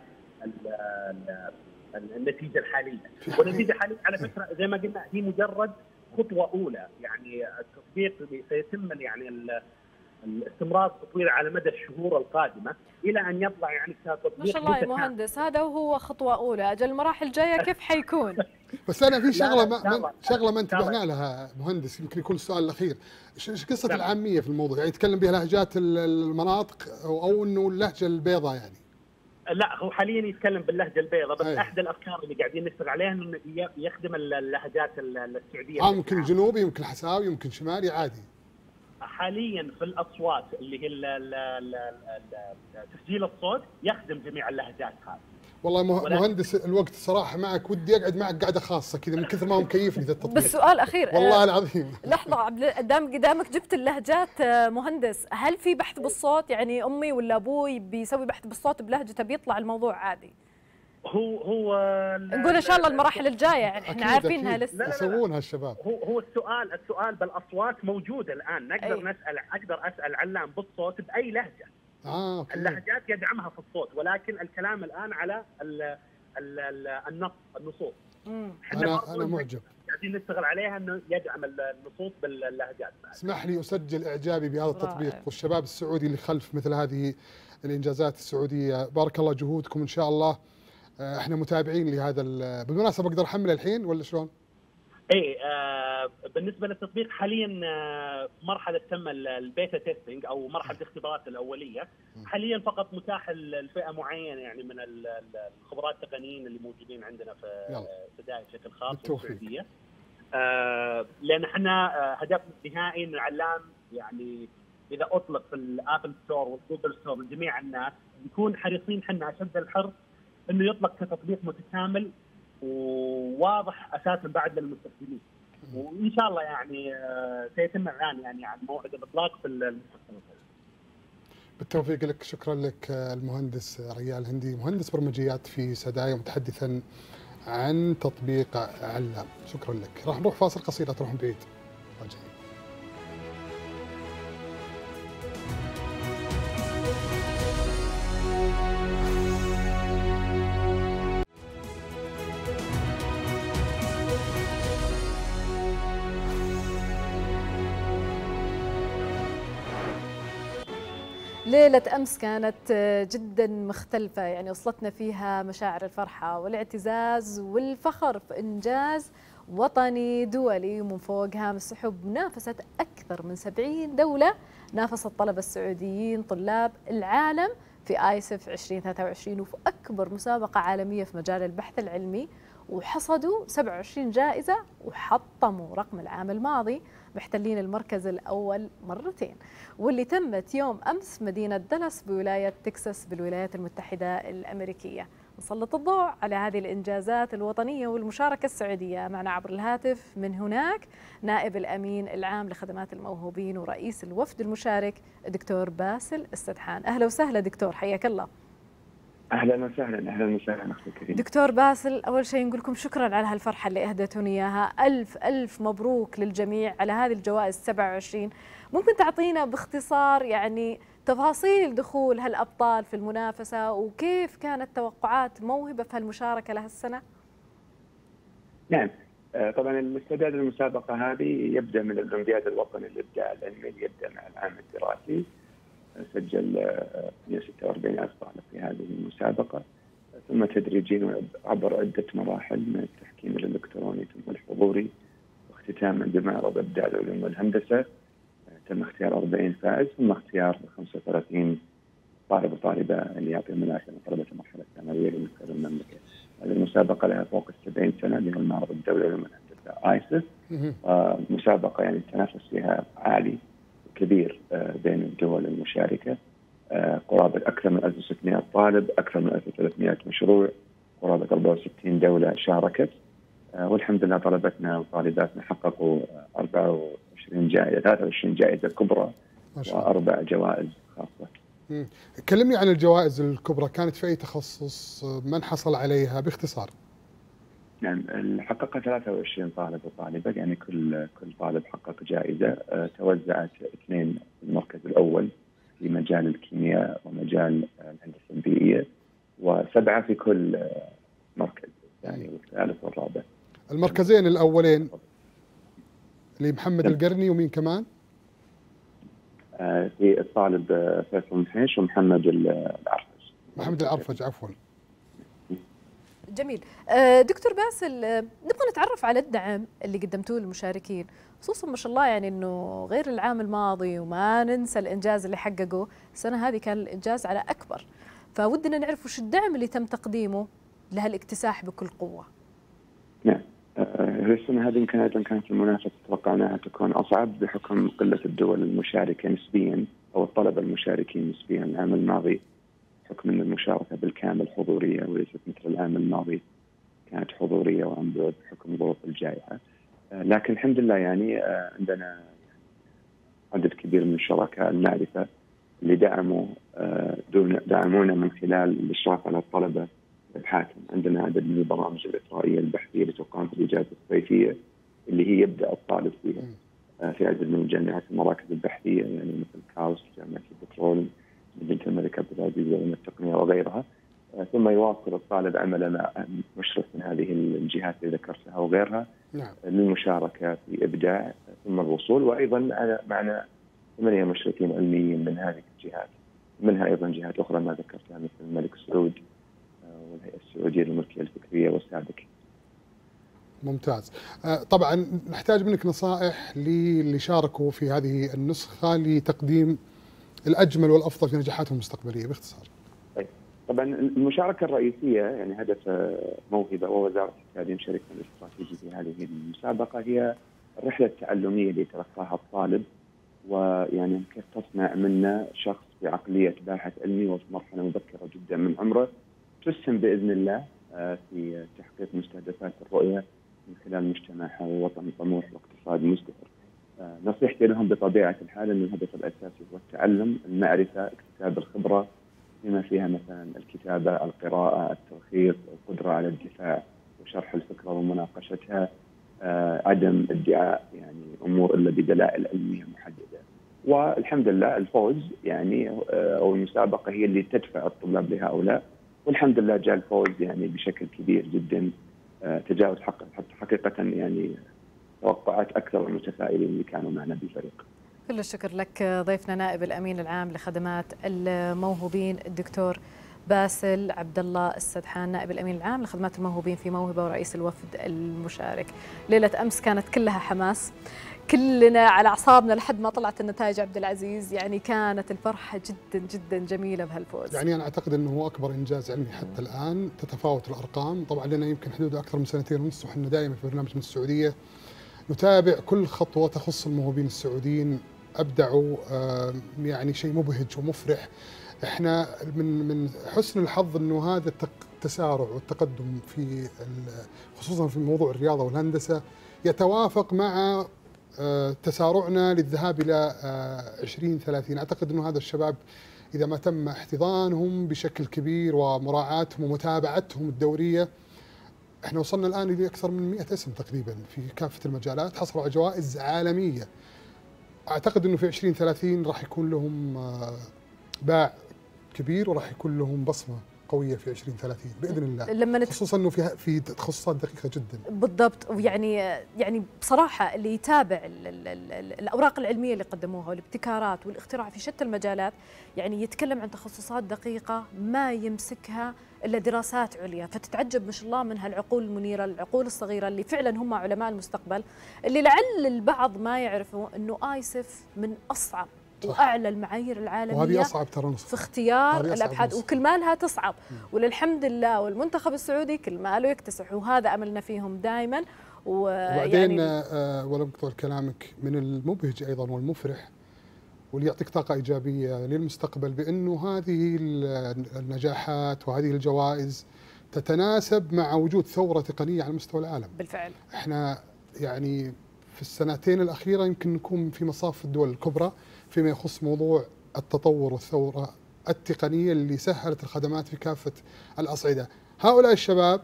D: النتيجة الحالية. والنتيجة الحالية على فكرة زي ما قلنا هي مجرد خطوة أولى، يعني التطبيق سيتم يعني الاستمرار تطويره على مدى الشهور القادمة إلى أن يطلع يعني كتطبيق.
B: ما شاء الله يا مهندس، هذا وهو خطوة أولى، أجل المراحل الجاية كيف حيكون؟
A: بس أنا في شغلة ما انتبهنا لها مهندس، يمكن يكون السؤال الأخير، إيش قصة العامية في الموضوع؟ يعني يتكلم بها لهجات المناطق أو إنه اللهجة البيضاء يعني؟
D: لا، هو حاليا يتكلم باللهجه البيضاء، بس احدى الافكار اللي قاعدين نشتغل عليها انه يخدم اللهجات السعوديه.
A: ممكن جنوبي، يمكن حساوي، يمكن شمالي، عادي.
D: حاليا في الاصوات اللي هي تسجيل الصوت يخدم جميع اللهجات هذه.
A: والله مهندس الوقت صراحه معك ودي اقعد معك قعده خاصه كذا من كثر ما هو مكيفني ذا التطبيق.
B: بس سؤال اخير
A: والله العظيم.
B: لحظه قدامك جبت اللهجات مهندس، هل في بحث بالصوت؟ يعني امي ولا ابوي بيسوي بحث بالصوت بلهجته بيطلع الموضوع عادي؟
L: هو
B: نقول ان شاء الله المراحل الجايه، يعني احنا عارفين انها لسه
A: يسوونها الشباب.
L: هو السؤال بالاصوات موجود الان، نقدر اقدر اسال علام بالصوت باي لهجه.
A: أوكي.
L: اللهجات يدعمها في الصوت، ولكن الكلام الان على النصوص.
A: انا معجب.
L: قاعدين نشتغل عليها انه يدعم النصوص باللهجات.
A: اسمح لي اسجل اعجابي بهذا التطبيق والشباب السعودي اللي خلف مثل هذه الانجازات السعوديه، بارك الله جهودكم ان شاء الله. احنا متابعين لهذا. بالمناسبه اقدر احمله الحين ولا شلون؟
L: ايه بالنسبه للتطبيق حاليا مرحله تم البيتا تيستنج او مرحله الاختبارات الاوليه. حاليا فقط متاح الفئه معينه يعني من الخبراء التقنيين اللي موجودين عندنا في داعي بشكل خاص والسعوديه. لان احنا هدفنا النهائي ان علام يعني اذا اطلق في الابل ستور والجوجل ستور لجميع الناس نكون حريصين احنا اشد الحرص انه يطلق كتطبيق متكامل وواضح اساسا بعد للمستخدمين. وان شاء الله يعني سيتم اعلان يعني عن موعد الاطلاق في المستقبل.
A: بالتوفيق لك. شكرا لك المهندس ريال هندي، مهندس برمجيات في سدايا، متحدثا عن تطبيق علام. شكرا لك. راح نروح فاصل قصير، لا تروحون بعيد. راجعين.
B: ليلة أمس كانت جدا مختلفة، يعني وصلتنا فيها مشاعر الفرحة والاعتزاز والفخر في إنجاز وطني دولي، ومن فوق هام السحب نافست أكثر من 70 دولة، نافست الطلبة السعوديين طلاب العالم في آيسف 2023 وفي أكبر مسابقة عالمية في مجال البحث العلمي، وحصدوا 27 جائزة وحطموا رقم العام الماضي محتلين المركز الأول مرتين، واللي تمت يوم أمس مدينة دالاس بولاية تكساس بالولايات المتحدة الأمريكية. نسلط الضوء على هذه الإنجازات الوطنية والمشاركة السعودية. معنا عبر الهاتف من هناك نائب الأمين العام لخدمات الموهوبين ورئيس الوفد المشارك الدكتور باسل السدحان. أهلا وسهلا دكتور، حياك الله.
M: اهلا وسهلا. اهلا وسهلا اختي كريم.
B: دكتور باسل، اول شيء نقول لكم شكرا على هالفرحه اللي اهديتوني اياها، الف مبروك للجميع على هذه الجوائز 27. ممكن تعطينا باختصار يعني تفاصيل دخول هالابطال في المنافسه وكيف كانت توقعات موهبه في هالمشاركه لهالسنه؟
M: نعم، طبعا الاستعداد للمسابقه هذه يبدا من الاولمبياد الوطني للابداع العلمي اللي يبدا مع العام الدراسي. سجل 146,000 طالب في هذه المسابقة، ثم تدريجيا عبر عدة مراحل من التحكيم الإلكتروني ثم الحضوري، واختتاما بمعرض إبداع العلوم والهندسة. تم اختيار 40 فائز، ثم اختيار 35 طالب وطالبة اللي يعطيهم مناسبة طلبة المرحلة الثانوية لمستوى المملكة. هذه المسابقة لها فوق 70 سنة، اللي هو المعرض الدولي للعلوم والهندسة آيسف. مسابقة يعني التنافس فيها عالي كبير بين الدول المشاركة، قرابة أكثر من 1600 طالب، أكثر من 1300 مشروع، قرابة 64 دولة شاركت، والحمد لله طلبتنا وطالباتنا حققوا 24 جائزة، 23 جائزة كبرى و4 جوائز خاصة.
A: كلمني عن الجوائز الكبرى، كانت في أي تخصص؟ من حصل عليها باختصار؟
M: نعم، حقق 23 طالب وطالبة، يعني كل طالب حقق جائزة. توزعت 2 في المركز الأول في مجال الكيمياء ومجال الهندسة البيئية، و7 في كل مركز، يعني والثالث والرابع.
A: المركزين الأولين اللي محمد القرني ومين كمان؟
M: في الطالب فيصل محيش ومحمد العرفج.
A: محمد العرفج، عفوا.
B: جميل. دكتور باسل، نبغى نتعرف على الدعم اللي قدمتوه للمشاركين، خصوصا ما شاء الله يعني انه غير العام الماضي، وما ننسى الانجاز اللي حققوه السنه هذه، كان الانجاز على اكبر، فودنا نعرف وش الدعم اللي تم تقديمه لهالاكتساح بكل قوه.
M: نعم، السنه هذه يمكن ايضا كانت المنافسه توقعناها تكون اصعب بحكم قله الدول المشاركه نسبيا، او الطلبه المشاركين نسبيا. العام الماضي بحكم أن المشاركة بالكامل حضورية وليست مثل العام الماضي كانت حضورية وعن بعد بحكم ظروف الجائحة. لكن الحمد لله يعني عندنا عدد كبير من شركاء المعرفة اللي دعمونا من خلال الإشراف على الطلبة أبحاثهم. عندنا عدد من البرامج الإطرائية البحثية اللي تقام في الإجازة الصيفية اللي هي يبدأ الطالب فيها في عدد من الجامعات المراكز البحثية، يعني مثل كاوس، جامعة البترول، مدينة الملك عبد العزيز، جامعة التقنية وغيرها. ثم يواصل الطالب عمله مع مشرف من هذه الجهات اللي ذكرتها وغيرها للمشاركة في إبداع ثم الوصول. وأيضا معنا 8 مشرفين علميين من هذه الجهات، منها أيضا جهات أخرى ما ذكرتها مثل الملك سعود والهيئة السعودية للملكية الفكرية والسابك.
A: ممتاز. طبعا نحتاج منك نصائح للي شاركوا في هذه النسخة لتقديم الأجمل والأفضل في نجاحاتهم المستقبلية باختصار.
M: طيب. طبعا المشاركة الرئيسية يعني هدف موهبة ووزارة التعليم شريكنا الاستراتيجي في هذه المسابقة هي الرحلة التعلمية اللي تلقاها الطالب، ويعني كيف تصنع منا شخص بعقلية باحث علمي وفي مرحلة مبكرة جدا من عمره تسهم بإذن الله في تحقيق مستهدفات الرؤية من خلال مجتمع ووطن طموح واقتصاد مزدهر. نصيحتي لهم بطبيعة الحال أن الهدف الأساسي هو التعلم، المعرفة، اكتساب الخبرة بما فيها مثلا الكتابة، القراءة، التلخيص، القدرة على الدفاع وشرح الفكرة ومناقشتها، عدم ادعاء يعني أمور إلا بدلائل علمية محددة. والحمد لله الفوز يعني أو المسابقة هي اللي تدفع الطلاب لهؤلاء، والحمد لله جاء الفوز يعني بشكل كبير جدا، تجاوز حقيقة يعني توقعات أكثر المتفائلين اللي كانوا معنا بالفريق.
B: كل الشكر لك ضيفنا نائب الأمين العام لخدمات الموهوبين الدكتور باسل عبد الله السدحان، نائب الأمين العام لخدمات الموهوبين في موهبة ورئيس الوفد المشارك. ليلة أمس كانت كلها حماس، كلنا على أعصابنا لحد ما طلعت النتائج عبد العزيز، يعني كانت الفرحة جدا جدا جميلة بهالفوز.
A: يعني أنا أعتقد أنه هو أكبر إنجاز علمي حتى الآن، تتفاوت الأرقام، طبعا لنا يمكن حدود أكثر من 2.5 سنين وحنا دائما في برنامج من السعودية نتابع كل خطوة تخص الموهوبين السعوديين. أبدعوا يعني شيء مبهج ومفرح. احنا من حسن الحظ انه هذا التسارع والتقدم في خصوصا في موضوع الرياضه والهندسه يتوافق مع تسارعنا للذهاب الى 2030. اعتقد انه هذا الشباب اذا ما تم احتضانهم بشكل كبير ومراعاتهم ومتابعتهم الدوريه، احنا وصلنا الان لاكثر من 100 اسم تقريبا في كافه المجالات حصلوا على جوائز عالميه. اعتقد انه في 2030 راح يكون لهم باع كبير وراح يكون لهم بصمه قويه في 2030 باذن الله، خصوصا انه في تخصصات دقيقه جدا.
B: بالضبط. ويعني بصراحه اللي يتابع الاوراق العلميه اللي قدموها والابتكارات والاختراع في شتى المجالات، يعني يتكلم عن تخصصات دقيقه ما يمسكها الا دراسات عليا، فتتعجب ما شاء الله من هالعقول المنيره، العقول الصغيره اللي فعلا هم علماء المستقبل، اللي لعل البعض ما يعرفوا انه آيسف من اصعب واعلى المعايير العالميه،
A: وهذه اصعب ترى
B: في اختيار الابحاث، وكل ما لها تصعب. وللحمد لله والمنتخب السعودي كل ما له يكتسح، وهذا املنا فيهم دائما.
A: وبعدين ولو بقطع كلامك، من المبهج ايضا والمفرح واللي يعطيك طاقه ايجابيه للمستقبل بانه هذه النجاحات وهذه الجوائز تتناسب مع وجود ثوره تقنيه على مستوى العالم.
B: بالفعل
A: احنا يعني في السنتين الاخيره يمكن نكون في مصاف الدول الكبرى فيما يخص موضوع التطور والثورة التقنية اللي سهلت الخدمات في كافة الأصعدة. هؤلاء الشباب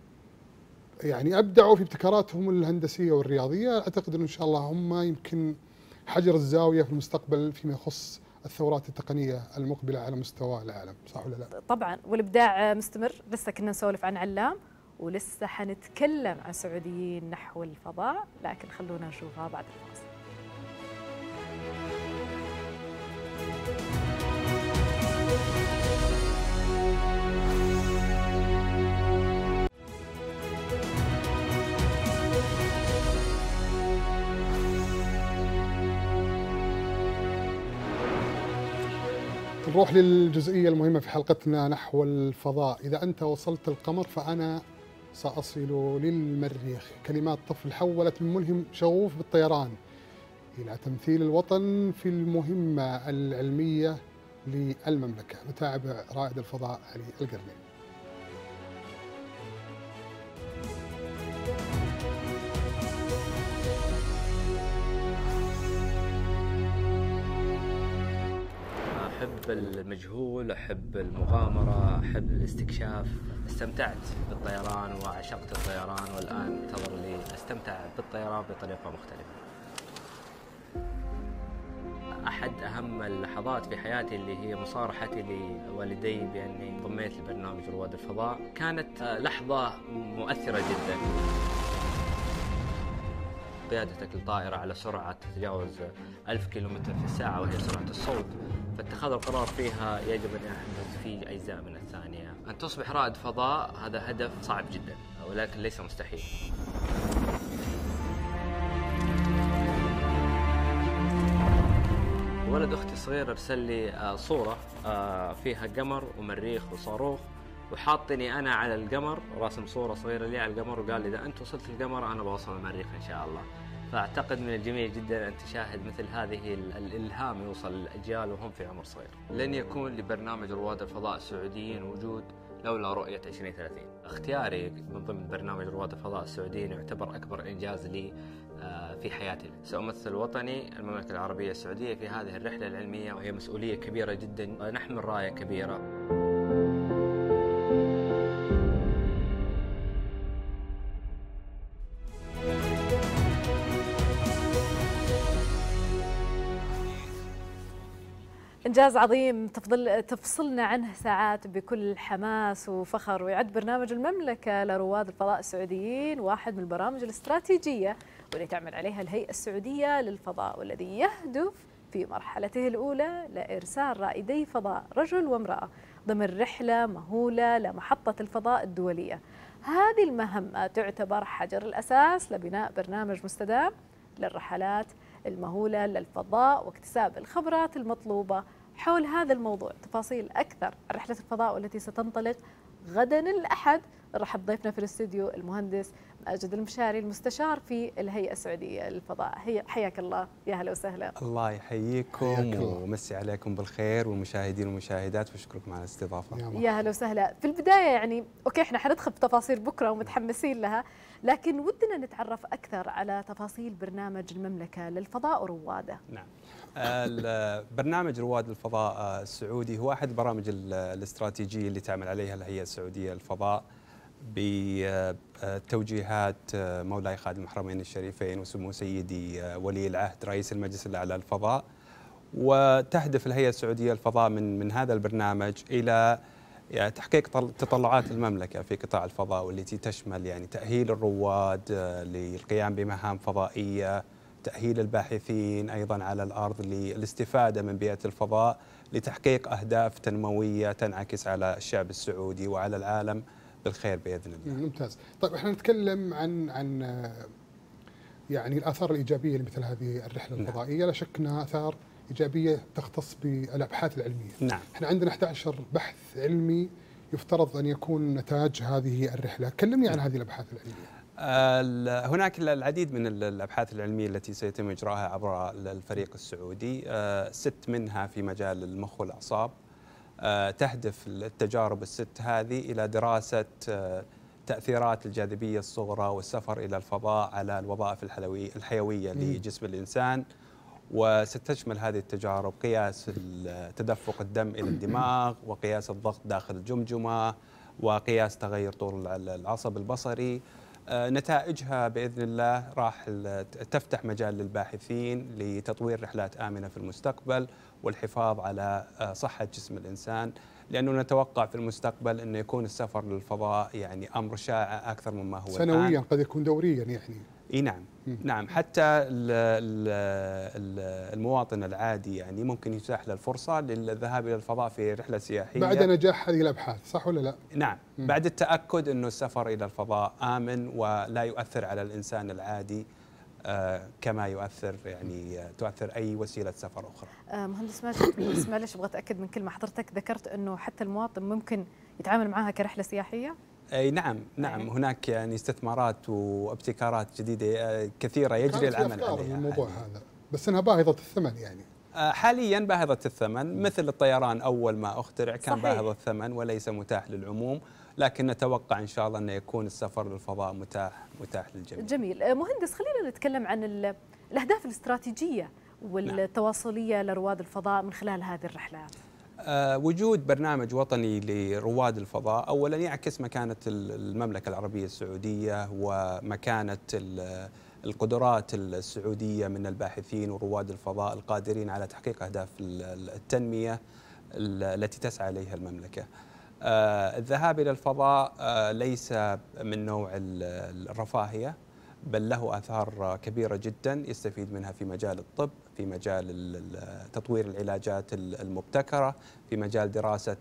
A: يعني أبدعوا في ابتكاراتهم الهندسية والرياضية، أعتقد إن شاء الله هم يمكن حجر الزاوية في المستقبل فيما يخص الثورات التقنية المقبلة على مستوى العالم، صح ولا لا؟
B: طبعا، والإبداع مستمر. لسه كنا نسولف عن علام ولسه حنتكلم عن سعوديين نحو الفضاء، لكن خلونا نشوفها بعد الفاصل.
A: نروح للجزئية المهمة في حلقتنا نحو الفضاء. إذا أنت وصلت القمر فأنا سأصل للمريخ. كلمات طفل حولت من ملهم شغوف بالطيران إلى تمثيل الوطن في المهمة العلمية للمملكة. نتابع رائد الفضاء علي القرني.
N: أحب المجهول، أحب المغامرة، أحب الاستكشاف. استمتعت بالطيران وعشقت الطيران، والآن انتظر لي أستمتع بالطيران بطريقة مختلفة. أحد أهم اللحظات في حياتي اللي هي مصارحتي لوالدي بأني انضميت لبرنامج رواد الفضاء، كانت لحظة مؤثرة جدا. قيادتك للطائرة على سرعة تتجاوز 1000 كيلومتر في الساعة وهي سرعة الصوت، فاتخاذ القرار فيها يجب أن يحدث في أجزاء من الثانية. أن تصبح رائد فضاء هذا هدف صعب جدا ولكن ليس مستحيل. ولد أختي الصغير أرسل لي صورة فيها قمر ومريخ وصاروخ، وحاطني أنا على القمر، راسم صورة صغيرة لي على القمر، وقال لي إذا أنت وصلت القمر أنا بوصل المريخ إن شاء الله. فأعتقد من الجميل جدا أن تشاهد مثل هذه الإلهام يوصل للأجيال وهم في عمر صغير. لن يكون لبرنامج رواد الفضاء السعوديين وجود لولا رؤية 2030. اختياري من ضمن برنامج رواد الفضاء السعوديين يعتبر أكبر إنجاز لي في حياتي. سأمثل وطني المملكة العربية السعودية في هذه الرحلة العلمية، وهي مسؤولية كبيرة جدا. نحمل راية كبيرة.
B: إنجاز عظيم تفصلنا عنه ساعات بكل حماس وفخر. ويعد برنامج المملكة لرواد الفضاء السعوديين واحد من البرامج الاستراتيجية واللي تعمل عليها الهيئة السعودية للفضاء، والذي يهدف في مرحلته الأولى لإرسال رائدي فضاء رجل وامرأة ضمن رحلة مهولة لمحطة الفضاء الدولية. هذه المهمة تعتبر حجر الأساس لبناء برنامج مستدام للرحلات المهولة للفضاء واكتساب الخبرات المطلوبة حول هذا الموضوع. تفاصيل أكثر عن رحلة الفضاء والتي ستنطلق غدا الأحد رحب ضيفنا في الاستديو المهندس ماجد المشاري المستشار في الهيئة السعودية للفضاء. حياك الله، يا هلا وسهلا.
O: الله يحييكم ومسي عليكم بالخير والمشاهدين والمشاهدات، واشكركم على الاستضافة.
B: يا هلا وسهلا. في البداية يعني اوكي احنا حندخل في تفاصيل بكرة ومتحمسين لها، لكن ودنا نتعرف أكثر على تفاصيل برنامج المملكة للفضاء ورواده.
O: نعم. برنامج رواد الفضاء السعودي هو أحد البرامج الاستراتيجية اللي تعمل عليها الهيئة السعودية للفضاء بتوجيهات مولاي خادم الحرمين الشريفين وسمو سيدي ولي العهد رئيس المجلس الأعلى للفضاء. وتهدف الهيئة السعودية للفضاء من هذا البرنامج إلى تحقيق تطلعات المملكة في قطاع الفضاء، والتي تشمل يعني تأهيل الرواد للقيام بمهام فضائية، تأهيل الباحثين أيضا على الأرض للاستفادة من بيئة الفضاء لتحقيق أهداف تنموية تنعكس على الشعب السعودي وعلى العالم بالخير بإذن الله.
A: ممتاز. طيب احنا نتكلم عن يعني الآثار الإيجابية لمثل هذه الرحلة الفضائية. لا شك أنها آثار إيجابية تختص بالأبحاث العلمية.
O: نعم.
A: احنا عندنا 11 بحث علمي يفترض أن يكون نتاج هذه الرحلة. كلمني عن هذه الأبحاث العلمية.
O: هناك العديد من الأبحاث العلمية التي سيتم إجراءها عبر الفريق السعودي، 6 منها في مجال المخ والأعصاب. تهدف التجارب ال6 هذه إلى دراسة تأثيرات الجاذبية الصغرى والسفر إلى الفضاء على الوظائف الحيوية لجسم الإنسان. وستشمل هذه التجارب قياس تدفق الدم إلى الدماغ، وقياس الضغط داخل الجمجمة، وقياس تغير طول العصب البصري. نتائجها بإذن الله راح تفتح مجال للباحثين لتطوير رحلات آمنة في المستقبل والحفاظ على صحة جسم الإنسان، لأنه نتوقع في المستقبل أن يكون السفر للفضاء يعني أمر شائع أكثر مما هو
A: سنويا
O: الآن.
A: قد يكون دوريا يعني.
O: نعم. نعم، حتى المواطن العادي يعني ممكن يتاح له الفرصة للذهاب إلى الفضاء في رحلة سياحية
A: بعد نجاح هذه الأبحاث، صح ولا لا؟
O: نعم. بعد التأكد أنه السفر إلى الفضاء آمن ولا يؤثر على الإنسان العادي كما تؤثر أي وسيلة سفر أخرى.
B: مهندس ماجد، بس معلش أبغى أتأكد من كلمة حضرتك ذكرت أنه حتى المواطن ممكن يتعامل معها كرحلة سياحية؟
O: أي نعم. هناك يعني استثمارات وابتكارات جديدة كثيرة يجري العمل عليها.
A: الموضوع هذا بس أنها باهظة الثمن يعني.
O: حاليا باهظة الثمن، مثل الطيران أول ما اخترع كان
B: صحيح.
O: باهظ الثمن وليس متاح للعموم، لكن نتوقع إن شاء الله أن يكون السفر للفضاء متاح للجميع.
B: جميل. مهندس، خلينا نتكلم عن الأهداف الاستراتيجية والتواصلية لرواد الفضاء من خلال هذه الرحلات.
O: وجود برنامج وطني لرواد الفضاء أولا يعكس مكانة المملكة العربية السعودية ومكانة القدرات السعودية من الباحثين ورواد الفضاء القادرين على تحقيق أهداف التنمية التي تسعى إليها المملكة. الذهاب إلى الفضاء ليس من نوع الرفاهية، بل له آثار كبيرة جدا يستفيد منها في مجال الطب، في مجال تطوير العلاجات المبتكرة، في مجال دراسة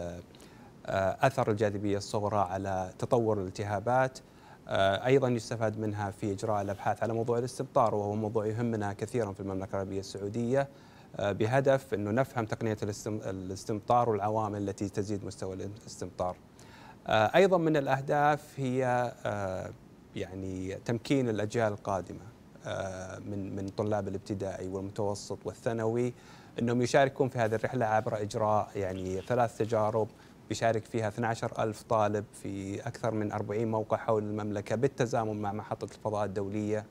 O: أثر الجاذبية الصغرى على تطور الالتهابات. أيضا يستفاد منها في إجراء الأبحاث على موضوع الاستمطار، وهو موضوع يهمنا كثيرا في المملكة العربية السعودية، بهدف أنه نفهم تقنية الاستمطار والعوامل التي تزيد مستوى الاستمطار. أيضا من الأهداف هي يعني تمكين الأجيال القادمة من طلاب الابتدائي والمتوسط والثانوي أنهم يشاركون في هذه الرحلة عبر إجراء يعني 3 تجارب بيشارك فيها 12,000 طالب في أكثر من 40 موقع حول المملكة بالتزامن مع محطة الفضاء الدولية.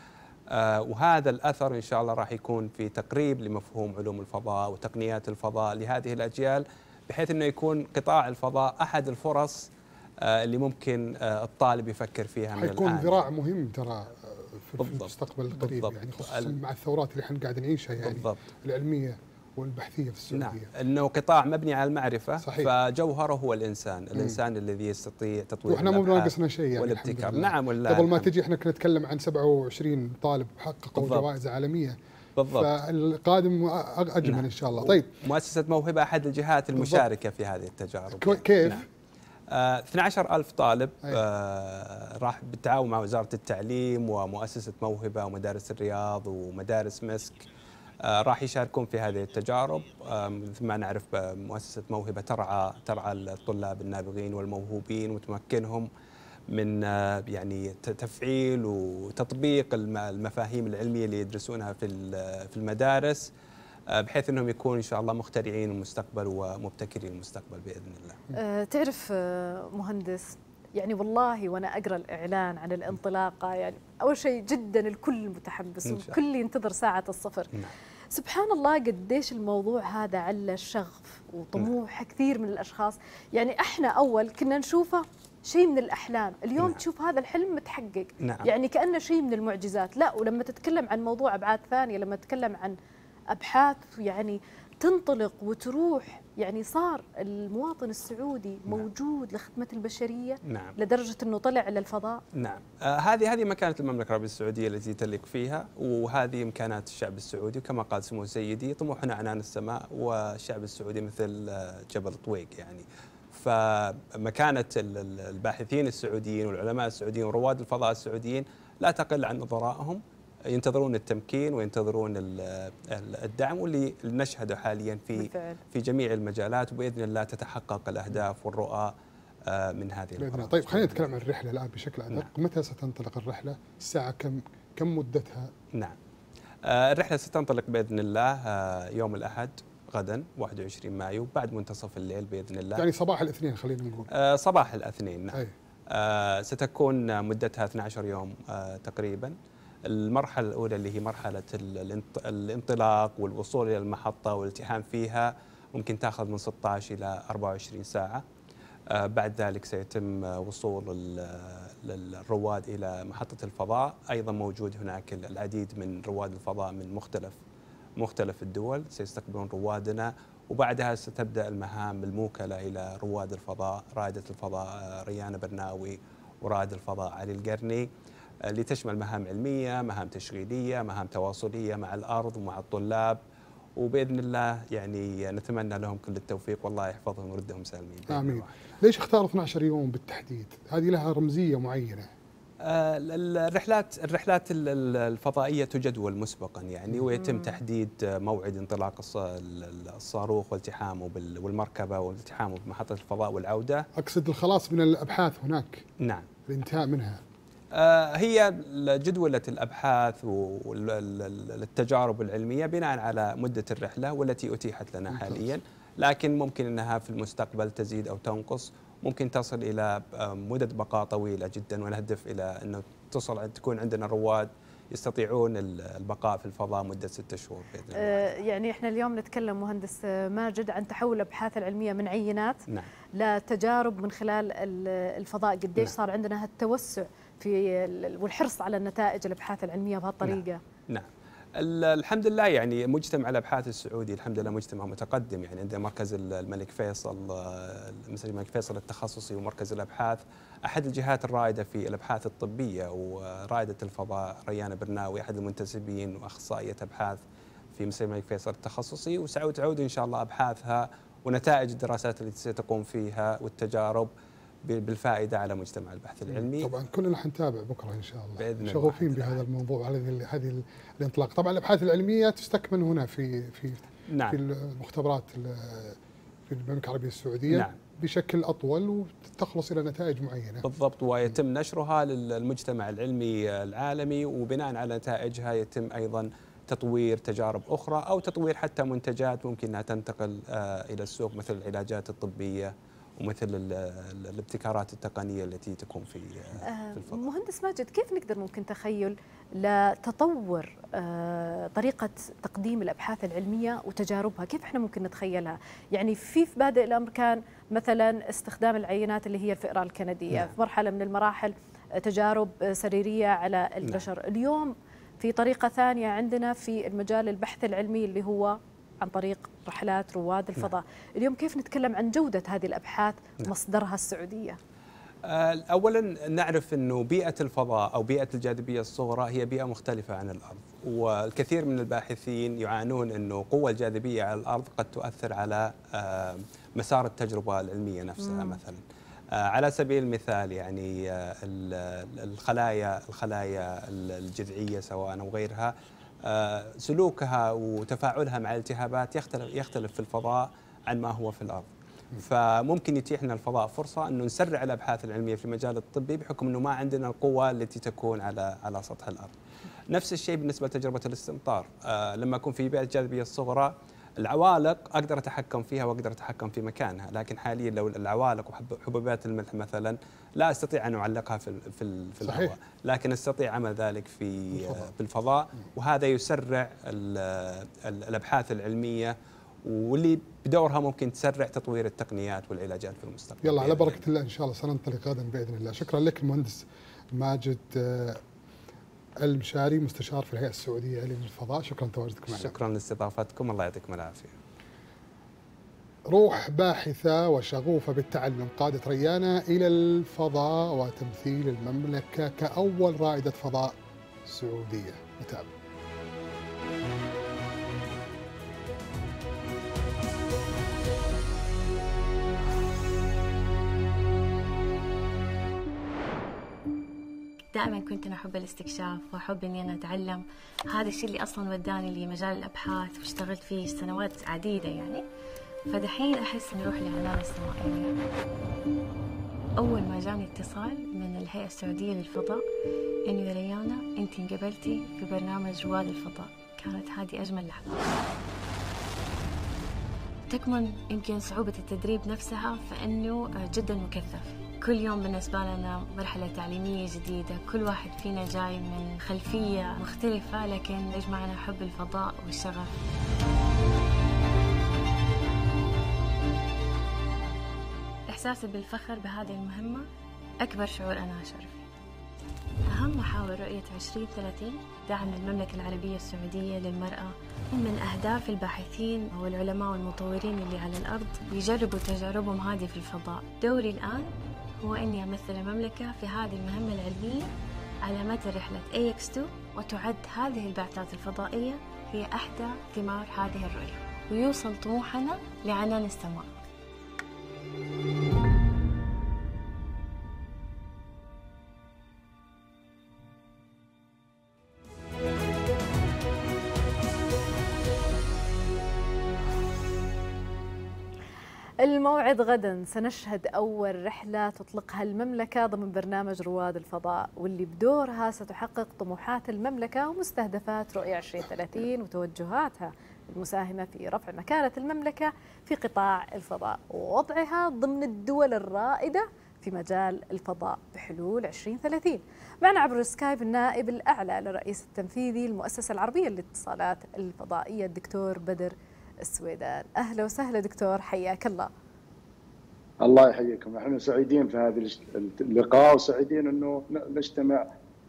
O: وهذا الأثر إن شاء الله راح يكون في تقريب لمفهوم علوم الفضاء وتقنيات الفضاء لهذه الأجيال، بحيث أنه يكون قطاع الفضاء أحد الفرص اللي ممكن الطالب يفكر فيها من الآن.
A: حيكون ذراع مهم ترى في المستقبل القريب، يعني خصوصا مع الثورات اللي احنا قاعد نعيشها يعني بالضبط. العلمية والبحثية في السعودية.
O: نعم، انه قطاع مبني على المعرفة.
A: صحيح.
O: فجوهره هو الانسان الذي يستطيع تطوير
A: واحنا مو ناقصنا شيء يعني
O: والابتكار. نعم والله.
A: قبل ما تجي احنا كنا نتكلم عن 27 طالب حققوا جوائز عالمية. بالضبط. فالقادم اجمل. نعم. ان شاء الله. طيب،
O: مؤسسة موهبة احد الجهات المشاركة في هذه التجارب.
A: كيف؟
O: نعم. 12,000 طالب راح بالتعاون مع وزارة التعليم ومؤسسة موهبة ومدارس الرياض ومدارس مسك راح يشاركون في هذه التجارب. مثل ما نعرف مؤسسة موهبة ترعى الطلاب النابغين والموهوبين وتمكنهم من يعني تفعيل وتطبيق المفاهيم العلمية اللي يدرسونها في المدارس، بحيث أنهم يكونوا إن شاء الله مخترعين المستقبل ومبتكرين المستقبل بإذن الله.
B: تعرف مهندس، يعني والله وأنا أقرأ الإعلان عن الانطلاقة، يعني أول شيء جدا الكل متحمس والكل ينتظر ساعة الصفر.
O: نعم.
B: سبحان الله قديش الموضوع هذا على الشغف وطموح. نعم. كثير من الأشخاص، يعني إحنا أول كنا نشوفه شيء من الأحلام، اليوم نعم. تشوف هذا الحلم متحقق. نعم. يعني كأنه شيء من المعجزات. لا، ولما تتكلم عن موضوع أبعاد ثانية، لما تتكلم عن أبحاث يعني تنطلق وتروح، يعني صار المواطن السعودي موجود لخدمة البشرية.
O: نعم.
B: لدرجة أنه طلع إلى الفضاء.
O: نعم. هذه مكانة المملكة العربية السعودية التي تليق فيها، وهذه إمكانات الشعب السعودي. وكما قال سمو سيدي، طموحنا عنان السماء، والشعب السعودي مثل جبل طويق يعني. فمكانة الباحثين السعوديين والعلماء السعوديين ورواد الفضاء السعوديين لا تقل عن نظرائهم، ينتظرون التمكين وينتظرون الدعم، واللي نشهده حاليا في جميع المجالات، وباذن الله تتحقق الاهداف والرؤى من هذه الفرص.
A: طيب، خلينا نتكلم عن الرحله الان بشكل ادق. نعم. متى ستنطلق الرحله؟ الساعه كم مدتها؟
O: نعم. الرحله ستنطلق باذن الله يوم الاحد غدا 21 مايو بعد منتصف الليل باذن الله.
A: يعني صباح الاثنين خلينا نقول.
O: صباح الاثنين. نعم. ستكون مدتها 12 يوم تقريبا. المرحلة الأولى اللي هي مرحلة الانطلاق والوصول إلى المحطة والالتحام فيها ممكن تأخذ من 16 إلى 24 ساعة. بعد ذلك سيتم وصول الرواد إلى محطة الفضاء. أيضا موجود هناك العديد من رواد الفضاء من مختلف الدول سيستقبلون روادنا، وبعدها ستبدأ المهام الموكلة إلى رواد الفضاء، رائدة الفضاء ريان برناوي ورائد الفضاء علي القرني، اللي تشمل مهام علمية، مهام تشغيلية، مهام تواصلية مع الأرض ومع الطلاب. وبإذن الله يعني نتمنى لهم كل التوفيق، والله يحفظهم ويردهم سالمين.
A: آمين. ليش اختاروا 12 يوم بالتحديد؟ هذه لها رمزية معينة؟
O: الرحلات الفضائية تجدول مسبقا يعني، ويتم تحديد موعد انطلاق الصاروخ والتحامه والمركبة والتحامه بمحطة الفضاء والعودة.
A: أقصد الخلاص من الأبحاث هناك.
O: نعم.
A: الانتهاء منها.
O: هي جدولة الأبحاث والتجارب العلمية بناء على مدة الرحلة والتي أتيحت لنا حاليا، لكن ممكن أنها في المستقبل تزيد أو تنقص، ممكن تصل إلى مدة بقاء طويلة جدا، ونهدف إلى أنه تكون عندنا رواد يستطيعون البقاء في الفضاء مدة 6 شهور بإذن الله.
B: يعني احنا اليوم نتكلم مهندس ماجد عن تحول الابحاث العلميه من عينات لتجارب من خلال الفضاء، قديش صار عندنا هالتوسع في والحرص على النتائج الابحاث العلميه بهالطريقه.
O: نعم. الحمد لله يعني مجتمع الابحاث السعودي الحمد لله مجتمع متقدم، يعني عندنا مركز الملك فيصل التخصصي ومركز الابحاث احد الجهات الرائده في الابحاث الطبيه، ورائده الفضاء ريان برناوي احد المنتسبين واخصائيه ابحاث في مستشفى الملك فيصل التخصصي، وسأعود ان شاء الله ابحاثها ونتائج الدراسات التي ستقوم فيها والتجارب بالفائده على مجتمع البحث العلمي.
A: طبعا كلنا حنتابع بكره ان شاء الله،
O: بإذن
A: شغوفين بهذا الموضوع على هذه الانطلاق. طبعا الابحاث العلميه تستكمن هنا في
O: نعم.
A: في المختبرات في المملكه العربيه السعوديه
O: نعم.
A: بشكل اطول وتخلص الى نتائج معينه.
O: بالضبط، ويتم نشرها للمجتمع العلمي العالمي، وبناء على نتائجها يتم ايضا تطوير تجارب اخرى او تطوير حتى منتجات ممكن انها تنتقل الى السوق، مثل العلاجات الطبيه ومثل الابتكارات التقنيه التي تكون في الفضاء.
B: مهندس ماجد، كيف نقدر ممكن تخيل لتطور طريقه تقديم الابحاث العلميه وتجاربها، كيف احنا ممكن نتخيلها؟ يعني في بادئ الامر كان مثلا استخدام العينات اللي هي الفئرة الكنديه،
O: نعم.
B: في مرحله من المراحل تجارب سريريه على البشر، نعم. اليوم في طريقه ثانيه عندنا في المجال البحث العلمي اللي هو عن طريق رحلات رواد الفضاء. نعم. اليوم كيف نتكلم عن جودة هذه الأبحاث؟ نعم. مصدرها السعودية.
O: أولا نعرف أنه بيئة الفضاء أو بيئة الجاذبية الصغرى هي بيئة مختلفة عن الأرض، والكثير من الباحثين يعانون أنه قوة الجاذبية على الأرض قد تؤثر على مسار التجربة العلمية نفسها. مثلا على سبيل المثال يعني الخلايا الجذعية سواء أو غيرها سلوكها وتفاعلها مع الالتهابات يختلف في الفضاء عن ما هو في الأرض، فممكن يتيح لنا الفضاء فرصة أنه نسرع الأبحاث العلمية في المجال الطبي بحكم أنه ما عندنا القوة التي تكون على سطح الأرض. نفس الشيء بالنسبة لتجربة الاستمطار، لما أكون في بيئة الجاذبية الصغرى العوالق أقدر أتحكم فيها وأقدر أتحكم في مكانها، لكن حاليا لو العوالق وحبوبات الملح مثلا لا أستطيع أن أعلقها في الهواء، لكن أستطيع عمل ذلك في الفضاء، وهذا يسرع الأبحاث العلمية واللي بدورها ممكن تسرع تطوير التقنيات والعلاجات في المستقبل.
A: يلا على بركة الله إن شاء الله سننطلق غدا بإذن الله. شكرا لك المهندس ماجد المشاري، مستشار في الهيئة السعودية للفضاء، شكرا لتواجدك معنا.
O: شكرا لاستضافتكم، الله يعطيكم العافية.
A: روح باحثة وشغوفة بالتعلم قادت ريانة إلى الفضاء وتمثيل المملكة كأول رائدة فضاء سعودية. نتابع.
P: دائما كنت أنا أحب الاستكشاف وأحب إني أنا أتعلم، هذا الشيء اللي أصلا وداني لمجال الأبحاث واشتغلت فيه سنوات عديدة يعني. فدحين أحس إني أروح لعنان السمائية. أول ما جاني اتصال من الهيئة السعودية للفضاء إنه يا ريانا أنت انقبلتي في برنامج رواد الفضاء، كانت هذه أجمل لحظة. تكمن يمكن صعوبة التدريب نفسها فإنه جدا مكثف، كل يوم بالنسبة لنا مرحلة تعليمية جديدة، كل واحد فينا جاي من خلفية مختلفة، لكن يجمعنا حب الفضاء والشغف. إحساسي بالفخر بهذه المهمة أكبر شعور أنا أشعر فيه. أهم محاور رؤية 2030 دعم المملكة العربية السعودية للمرأة من أهداف الباحثين والعلماء والمطورين اللي على الأرض بيجربوا تجاربهم هذه في الفضاء. دوري الآن هو أني أمثل المملكة في هذه المهمة العلمية على مدى رحلة AX2، وتعد هذه البعثات الفضائية هي أحدى ثمار هذه الرؤية، ويوصل طموحنا لعنان السماء.
B: الموعد غدا سنشهد أول رحلة تطلقها المملكة ضمن برنامج رواد الفضاء، واللي بدورها ستحقق طموحات المملكة ومستهدفات رؤية 2030 وتوجهاتها المساهمة في رفع مكانة المملكة في قطاع الفضاء ووضعها ضمن الدول الرائدة في مجال الفضاء بحلول 2030. معنا عبر السكايب النائب الأعلى للرئيس التنفيذي للمؤسسة العربية للاتصالات الفضائية الدكتور بدر السويدان. أهلا وسهلا دكتور، حياك الله.
Q: الله يحييكم، احنا سعيدين في هذا اللقاء وسعيدين انه نجتمع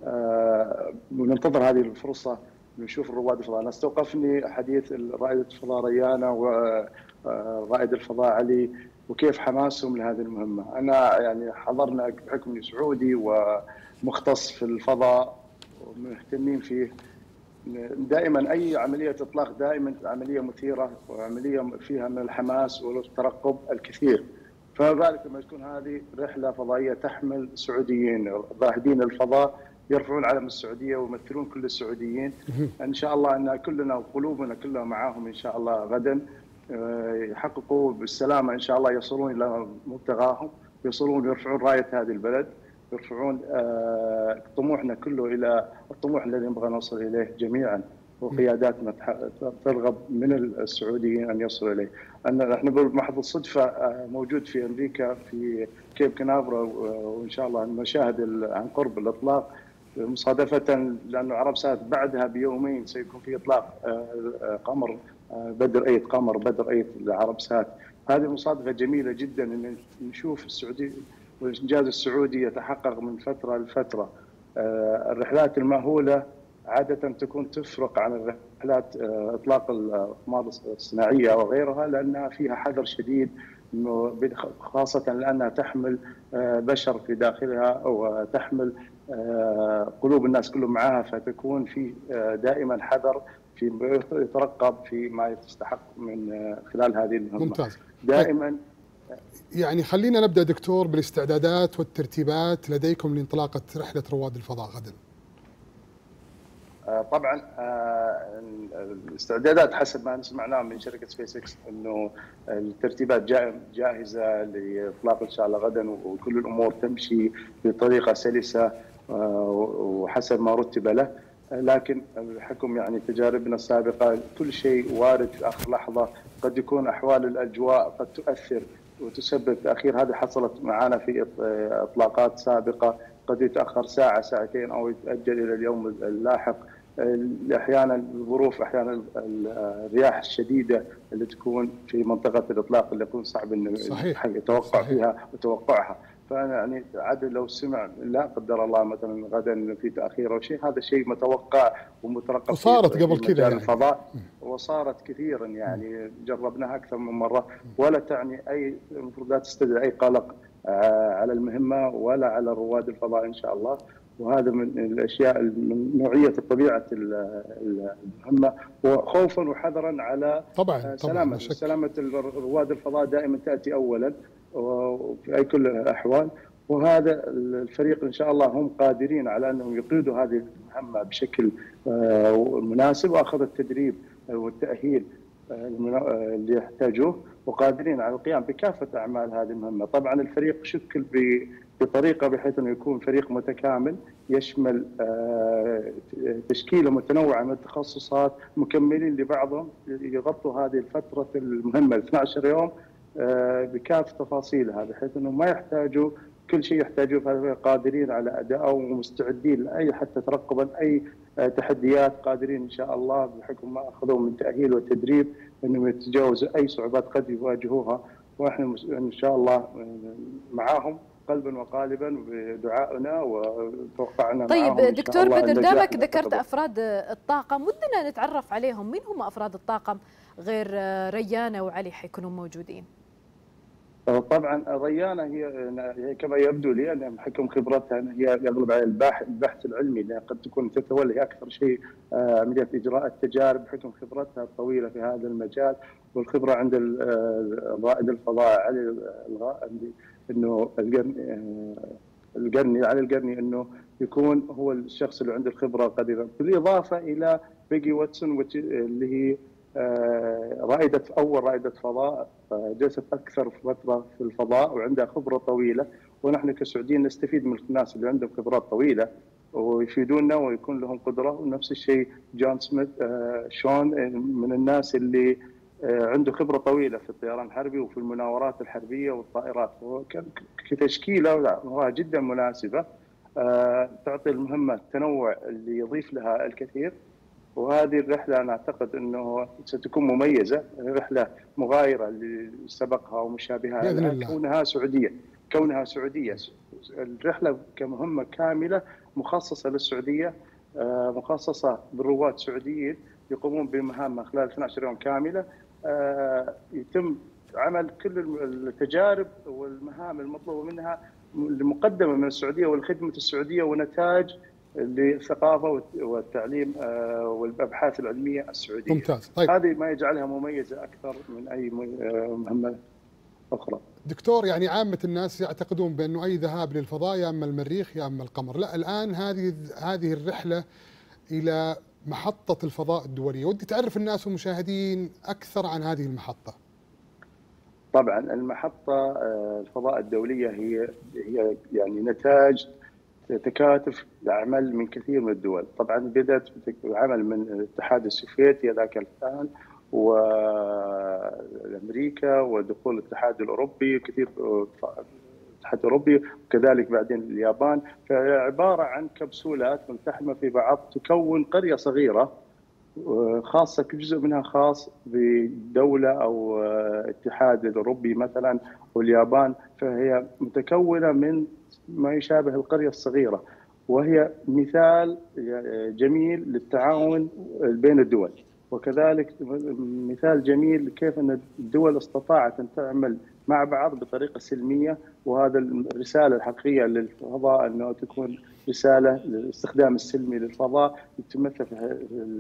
Q: وننتظر هذه الفرصه نشوف رواد الفضاء. انا استوقفني حديث رائده الفضاء ريانه ورائد الفضاء علي وكيف حماسهم لهذه المهمه. انا يعني حضرنا بحكم اني سعودي ومختص في الفضاء ومهتمين فيه. دائما اي عمليه اطلاق دائما عمليه مثيره وعمليه فيها من الحماس والترقب الكثير، فما بالك لما تكون هذه رحله فضائيه تحمل سعوديين ذاهبين الفضاء يرفعون علم السعوديه ويمثلون كل السعوديين. ان شاء الله ان كلنا وقلوبنا كلها معاهم ان شاء الله غدا يحققوا بالسلامه ان شاء الله، يصلون الى مبتغاهم، يصلون يرفعون رايه هذه البلد، يرفعون طموحنا كله الى الطموح الذي نبغى نوصل اليه جميعا، وقياداتنا ترغب من السعوديين ان يصلوا اليه. احنا بمحض الصدفه موجود في امريكا في كيب كنافرا، وان شاء الله نشاهد عن قرب الاطلاق مصادفه لانه عرب سات بعدها بيومين سيكون في اطلاق قمر بدر 8 قمر بدر 8 لعرب سات. هذه مصادفه جميله جدا ان نشوف السعودي والإنجاز السعودي يتحقق من فترة لفترة. الرحلات المأهولة عادة تكون تفرق عن الرحلات إطلاق الأقمار الصناعية وغيرها لأنها فيها حذر شديد، خاصة لأنها تحمل بشر في داخلها وتحمل قلوب الناس كلهم معها، فتكون في دائما حذر في يترقب في ما يستحق من خلال هذه المهمة.
A: ممتاز.
Q: دائما
A: يعني خلينا نبدأ دكتور بالاستعدادات والترتيبات لديكم لانطلاقة رحلة رواد الفضاء غدا.
Q: طبعا الاستعدادات حسب ما سمعناه من شركة سبيس اكس انه الترتيبات جاهزة لاطلاق ان شاء الله غدا، وكل الامور تمشي بطريقة سلسة وحسب ما رتب له. لكن بحكم يعني تجاربنا السابقة كل شيء وارد في اخر لحظة، قد يكون احوال الاجواء قد تؤثر وتسبب تأخير. هذه حصلت معنا في إطلاقات سابقة، قد يتأخر ساعة ساعتين أو يتأجل إلى اليوم اللاحق. أحيانا الظروف، أحيانا الرياح الشديدة اللي تكون في منطقة الإطلاق اللي يكون صعب إنه يتوقع فيها وتوقعها. فأنا يعني عاد لو سمع لا قدر الله مثلا غدا في تأخير أو شيء، هذا شيء متوقع ومترقب.
A: وصارت قبل كذا يعني
Q: الفضاء وصارت كثيرا يعني جربناها أكثر من مرة، ولا تعني أي المفروض لا تستدعي أي قلق على المهمة ولا على رواد الفضاء إن شاء الله. وهذا من الأشياء من نوعية طبيعة المهمة، وخوفا وحذرا على سلامة رواد الفضاء دائما تأتي أولا وفي أي كل الأحوال. وهذا الفريق إن شاء الله هم قادرين على أنهم يقيدوا هذه المهمة بشكل مناسب، وأخذ التدريب والتأهيل اللي يحتاجوه، وقادرين على القيام بكافة أعمال هذه المهمة. طبعا الفريق شكل بطريقة بحيث أنه يكون فريق متكامل يشمل تشكيلة متنوعة من التخصصات مكملين لبعضهم يغطوا هذه الفترة المهمة 12 يوم بكافة تفاصيلها، بحيث أنه ما يحتاجوا كل شيء يحتاجوه، فهذول قادرين على أدائهم ومستعدين لأي حتى ترقبا أي تحديات، قادرين إن شاء الله بحكم ما أخذوه من تأهيل وتدريب أنهم يتجاوزوا أي صعوبات قد يواجهوها. وإحنا إن شاء الله معاهم قلبا وقالبا بدعائنا وتوقعنا.
B: طيب دكتور بدر، دامك ذكرت أفراد الطاقم، ودنا نتعرف عليهم. مين هم أفراد الطاقم غير ريانة وعلي حيكونوا موجودين؟
Q: طبعا ريانة هي كما يبدو لي أن بحكم خبرتها هي يغلب على البحث العلمي، لأن قد تكون تتولى أكثر شيء عملية إجراء التجارب بحكم خبرتها الطويلة في هذا المجال، والخبرة عند رائد الفضاء علي انه علي القرني انه يكون هو الشخص اللي عنده الخبره قديرا، بالاضافه الى بيجي واتسون اللي هي اول رائده فضاء جلست أكثر فترة في الفضاء وعندها خبرة طويلة، ونحن كسعوديين نستفيد من الناس اللي عندهم خبرات طويلة ويفيدونا ويكون لهم قدرة. ونفس الشيء جون سميث شون من الناس اللي عنده خبرة طويلة في الطيران الحربي وفي المناورات الحربية والطائرات، كتشكيلة جدا مناسبة تعطي المهمة التنوع اللي يضيف لها الكثير. وهذه الرحلة أنا أعتقد أنه ستكون مميزة، رحلة مغايرة اللي سبقها ومشابهها كونها سعودية. الرحلة كمهمة كاملة مخصصة للسعودية، مخصصة بالرواد سعوديين يقومون بمهامها خلال 12 يوم كاملة. يتم عمل كل التجارب والمهام المطلوبة منها المقدمة من السعودية والخدمة السعودية ونتاج للثقافة والتعليم والأبحاث العلمية السعودية.
A: ممتاز. طيب.
Q: هذه ما يجعلها مميزة أكثر من أي مهمة أخرى.
A: دكتور، يعني عامة الناس يعتقدون بأنه أي ذهاب للفضاء يا أما المريخ يا أما القمر، لا الآن هذه الرحلة إلى محطة الفضاء الدولية. ودي تعرف الناس والمشاهدين أكثر عن هذه المحطة.
Q: طبعا المحطة الفضاء الدولية هي يعني نتاج تكاتف العمل من كثير من الدول. طبعا بدأت العمل من الاتحاد السوفيتي ذاك الآن وأمريكا ودخول الاتحاد الأوروبي كثير الاتحاد الأوروبي وكذلك بعدين اليابان. فعبارة عن كبسولات ملتحمة في بعض تكون قرية صغيرة خاصة، كل جزء منها خاص بدولة أو الاتحاد الأوروبي مثلا واليابان. فهي متكونة من ما يشابه القرية الصغيرة، وهي مثال جميل للتعاون بين الدول، وكذلك مثال جميل كيف أن الدول استطاعت أن تعمل مع بعض بطريقة سلمية. وهذا الرسالة الحقيقية للفضاء أنه تكون رسالة للاستخدام السلمي للفضاء تمثل في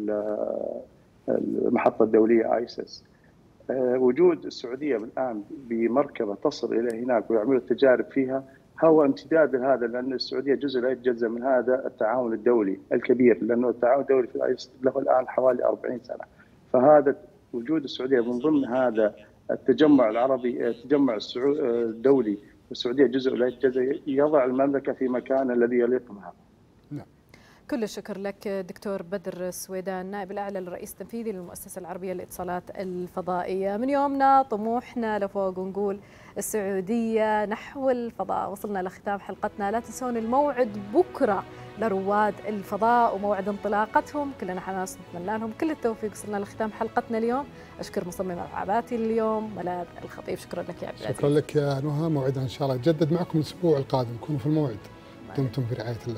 Q: المحطة الدولية آيسس. وجود السعودية الآن بمركبة تصل إلى هناك ويعملوا التجارب فيها هو امتداد لهذا، لأن السعودية جزء لا يتجزأ من هذا التعاون الدولي الكبير، لأنه التعاون الدولي في الآيسس له الآن حوالي 40 سنة. فهذا وجود السعودية من ضمن هذا التجمع العربي، التجمع الدولي، والسعودية جزء لا يتجزأ، يضع المملكة في مكان الذي يليق بها.
B: كل الشكر لك دكتور بدر السويدان، نائب الأعلى للرئيس التنفيذي للمؤسسة العربية للاتصالات الفضائية. من يومنا طموحنا لفوق ونقول السعودية نحو الفضاء. وصلنا لختام حلقتنا، لا تنسون الموعد بكرة لرواد الفضاء وموعد انطلاقتهم، كلنا حماس نتمنى لهم كل التوفيق. وصلنا لختام حلقتنا اليوم. أشكر مصمم ألعاباتي اليوم ملاذ الخطيب. شكرا لك يا عبد العزيز.
A: شكرا لك يا نهى. موعدنا إن شاء الله يتجدد معكم الأسبوع القادم. كونوا في الموعد. دمتم في رعاية الله.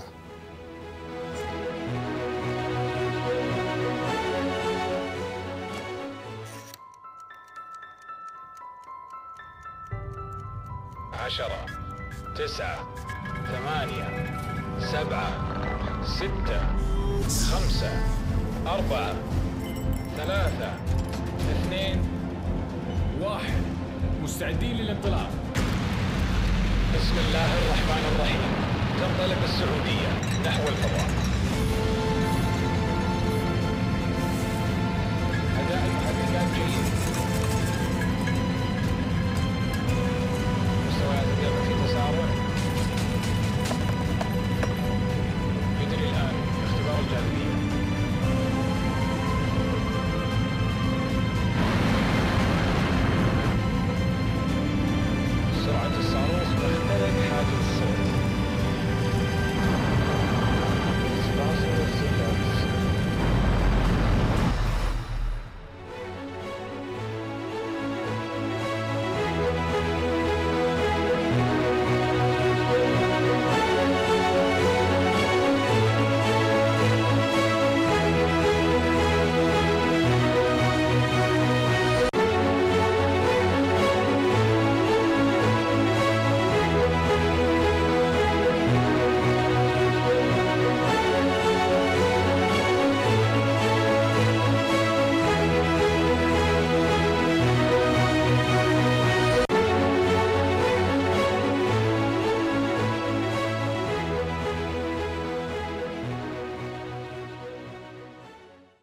R: عشرة 9 8 7 6 5 4 3 2 1. مستعدين للانطلاق. بسم الله الرحمن الرحيم. تنطلق السعودية نحو الفضاء. أداء المحركات جيد.